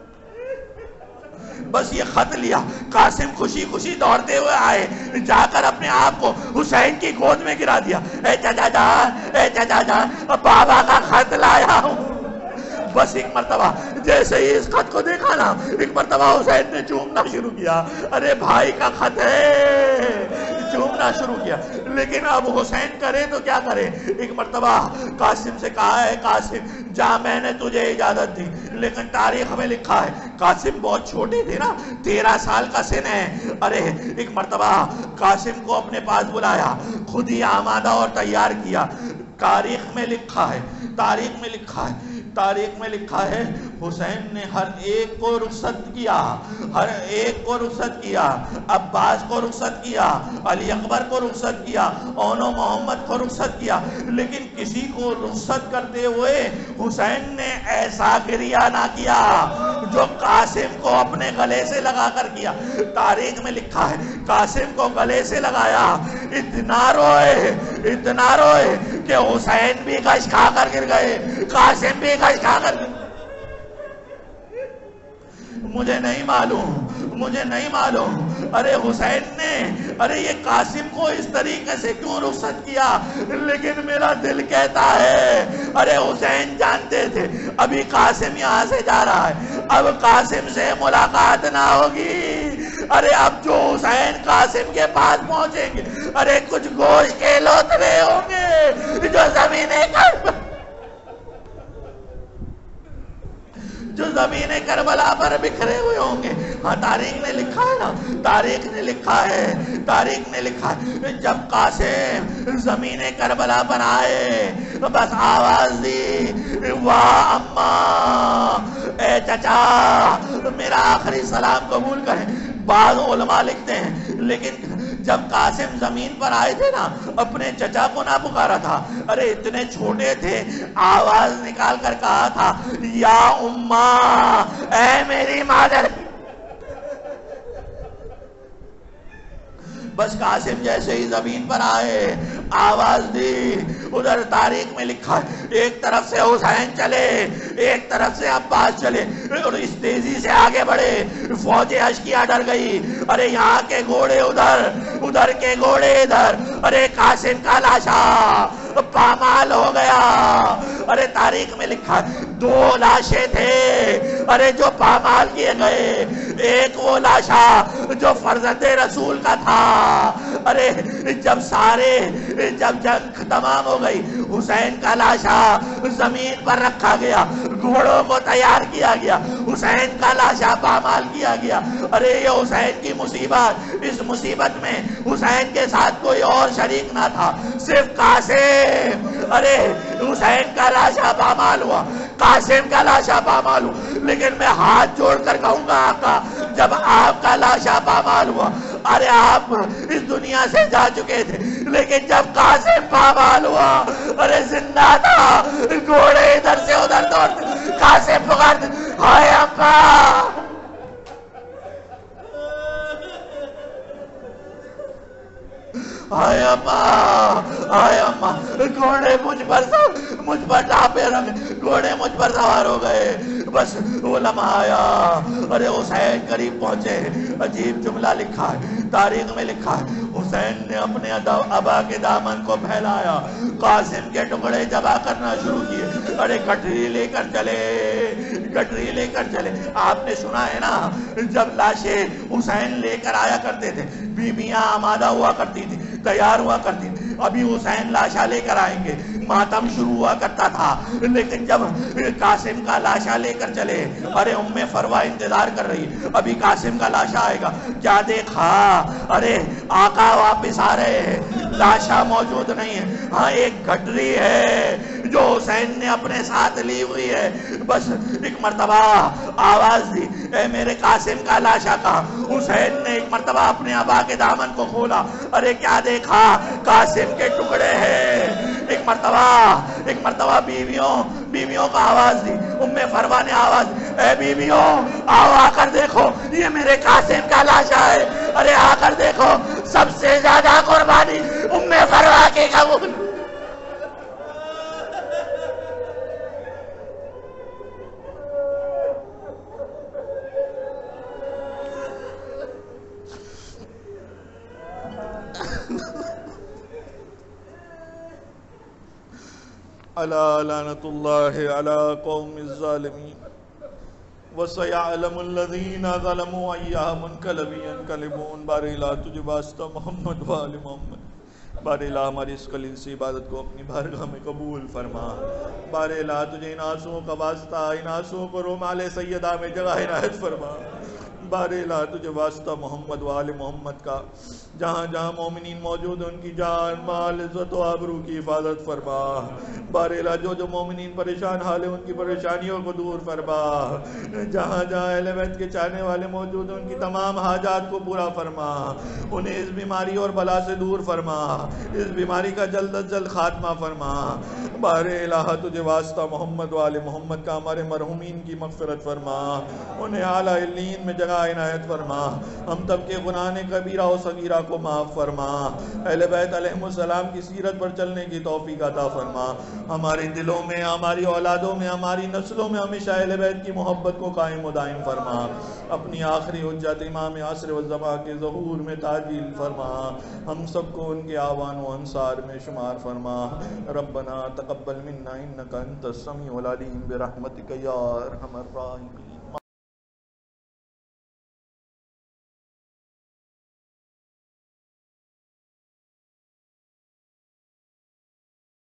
بس یہ خط لیا, قاسم خوشی خوشی دوڑتے ہوئے آئے, جا کر اپنے آپ کو حسین کی گود میں گرا دیا. اے چچا جان بابا کا خط لایا ہوں. بس ایک مرتبہ جیسے ہی اس خط کو دیکھا نا, ایک مرتبہ حسین نے چومنا شروع کیا, ارے بھائی کا خط ہے, چومنا شروع کیا. لیکن اب حسین کرے تو کیا کرے. ایک مرتبہ قاسم سے کہا, ہے قاسم جا, میں نے تجھے اجازت دی, لیکن تاریخ میں لکھا ہے قاسم بہت چھوٹے تھے نا, 13 سال کا سن ہے. ارے ایک مرتبہ قاسم کو اپنے پاس بلایا, خود ہی آمادہ اور تیار کیا. تاریخ میں لکھا ہے تاریخ میں لکھا ہے حسین نے ہر ایک کو رخصت کیا، ہر ایک کو رخصت کیا، عباس کو رخصت کیا، علی اکبر کو رخصت کیا، اونو محمد کو رخصت کیا، لیکن کسی کو رخصت کرتے ہوئے حسین نے ایسا گریہ نہ کیا جو قاسم کو اپنے گلے سے لگا کر کیا۔ تاریخ میں لکھا ہے قاسم کو گلے سے لگایا، اتنا روئے کہ حسین بھی غش کھا کر گر گئے، قاسم بھی غش کھا کر گر گئے۔ مجھے نہیں معلوم ارے حسین نے یہ قاسم کو اس طریقے سے کیوں رخصت کیا، لیکن میرا دل کہتا ہے ارے حسین جانتے تھے ابھی قاسم یہاں سے جا رہا ہے، اب قاسم سے ملاقات نہ ہوگی، اب جو حسین قاسم کے پاس پہنچیں گے کچھ گوشت کے لوتھڑے ہوں گے جو زمین کربلا پر بکھرے ہوئے ہوں گے۔ ہاں تاریخ نے لکھا ہے نا، تاریخ نے لکھا ہے جب قاسم زمین کربلا پر آئے بس آواز دی، واہ اماں، اے چچا میرا آخری سلام قبول کریں۔ بعض علماء لکھتے ہیں لیکن جب قاسم زمین پر آئے تھے نا اپنے چچا کو نہ پکارا تھا، اتنے چھوٹے تھے، آواز نکال کر کہا تھا یا اماں، اے میری مادر۔ بس قاسم جیسے ہی زمین پر آئے آواز دی، ادھر تاریخ میں لکھا ہے ایک طرف سے حسین چلے، ایک طرف سے عباس چلے، اور اس تیزی سے آگے بڑھے، فوج اشکیا ڈر گئی، یہاں کے گھوڑے ادھر کے گھوڑے ادھر، قاسم کا لاشا پامال ہو گیا۔ تاریخ میں لکھا ہے 2 لاشیں تھے جو پامال کیے گئے، ایک وہ لاشا جو فرزند رسول کا تھا۔ جب جنگ تمام ہو گئی حسین کا لاشا زمین پر رکھا گیا، گھوڑوں کو تیار کیا گیا، حسین کا لاشا پامال کیا گیا۔ یہ حسین کی مصیبت، اس مصیبت میں حسین کے ساتھ کوئی اور شریک نہ تھا، صرف قاسم۔ حسین کا لاشا پامال ہوا، قاسم کا لاشا پامال ہوا، لیکن میں ہاتھ جوڑ کر کہوں گا آقا جب آپ کا لاشا پامال ہوا، آپ اس دنیا سے جا چکے تھے، لیکن جب قاسم پامال ہوا زندہ تھا، گھوڑے ادھر سے ادھر دوڑتے، قاسم پکارتے ہائے ابا، ہائے اماں، گھوڑے مجھ پر ٹاپے رکھ، گھوڑے مجھ پر سوار ہو گئے۔ بس وہ لمحہ آیا، حسین قریب پہنچے، عجیب جملہ لکھا ہے، تاریخ میں لکھا ہے حسین نے اپنے ابا کے دامن کو پھیلایا، قاسم کے ٹکڑے جمع کرنا شروع کیے، گٹری لے کر چلے۔ آپ نے سنا ہے نا جب لاشیں حسین لے کر آیا کرتے تھے، بیویاں آمادہ ہوا کرتی تھی، تیار ہوا کرتی تھی، ابھی حسین لاشا لے کر آئیں گے، ماتم شروع ہوا کرتا تھا، لیکن جب قاسم کا لاشا لے کر چلے، ام فروا انتظار کر رہی، ابھی قاسم کا لاشا آئے گا، کیا دیکھا آقا واپس آ رہے ہیں، لاشا موجود نہیں ہے، ہاں ایک گھٹری ہے جو حسین نے اپنے ساتھ لی ہوئی ہے۔ بس ایک مرتبہ آواز دی، اے میرے قاسم کا لاشا کہا؟ حسین نے ایک مرتبہ اپنے ابا کے دامن کو کھولا، کیا دیکھا؟ قاسم کے ٹکڑے ہیں۔ ایک مرتبہ بیویوں کا آواز دی، فروا نے آواز دی، اے بیویوں آؤ آ کر دیکھو، یہ میرے قاسم کا لاشا ہے، آ کر دیکھو۔ سب سے زیادہ قربانی فروا کے قبول۔ الا لعنت اللہ علی قوم الظالمین وسیعلم الذین ظلموا ایہا منقلب ینقلبون۔ بار الہ تجھے واسطہ محمد و آل محمد، بار الہ ہماری اس قلیل سی عبادت کو اپنی بارگاہ میں قبول فرما۔ بار الہ تجھے ان آنسوؤں کا واسطہ، ان آنسوؤں کو رومال سیدہ میں جگہ عنایت فرما۔ بار الہ تجھے واسطہ محمد و آل محمد کا، جہاں جہاں مومنین موجود ہیں ان کی جان مال عزت و آبرو کی حفاظت فرما۔ بار الہ جو جو مومنین پریشان حال ہیں ان کی پریشانیوں کو دور فرما، جہاں جہاں اہل بیت کے چاہنے والے موجود ہیں ان کی تمام حاجات کو پورا فرما، انہیں اس بیماری اور بلا سے دور فرما، اس بیماری کا جلد از جلد خاتمہ فرما۔ بار الہ تجھے واسطہ محمد و آل محمد کا ہمارے مرحومین کی مغفرت فرما، انہیں اعلیٰ علیین میں جگہ عنایت فرما، ہم تب کے گناہ کبیرہ و صغیرہ کو معاف فرما، اہل بیت علیہ السلام کی سیرت پر چلنے کی توفیق عطا فرما، ہمارے دلوں میں ہماری اولادوں میں ہماری نسلوں میں ہمیشہ اہل بیت کی محبت کو قائم و دائم فرما، اپنی آخری حجت امام عصر والزمان کے ظہور میں تعجیل فرما، ہم سب کو ان کے آوان و انصار میں شمار فرما۔ ربنا تقبل منا انک انت السمیع العلیم برحمتک یا ارحم الراحمین۔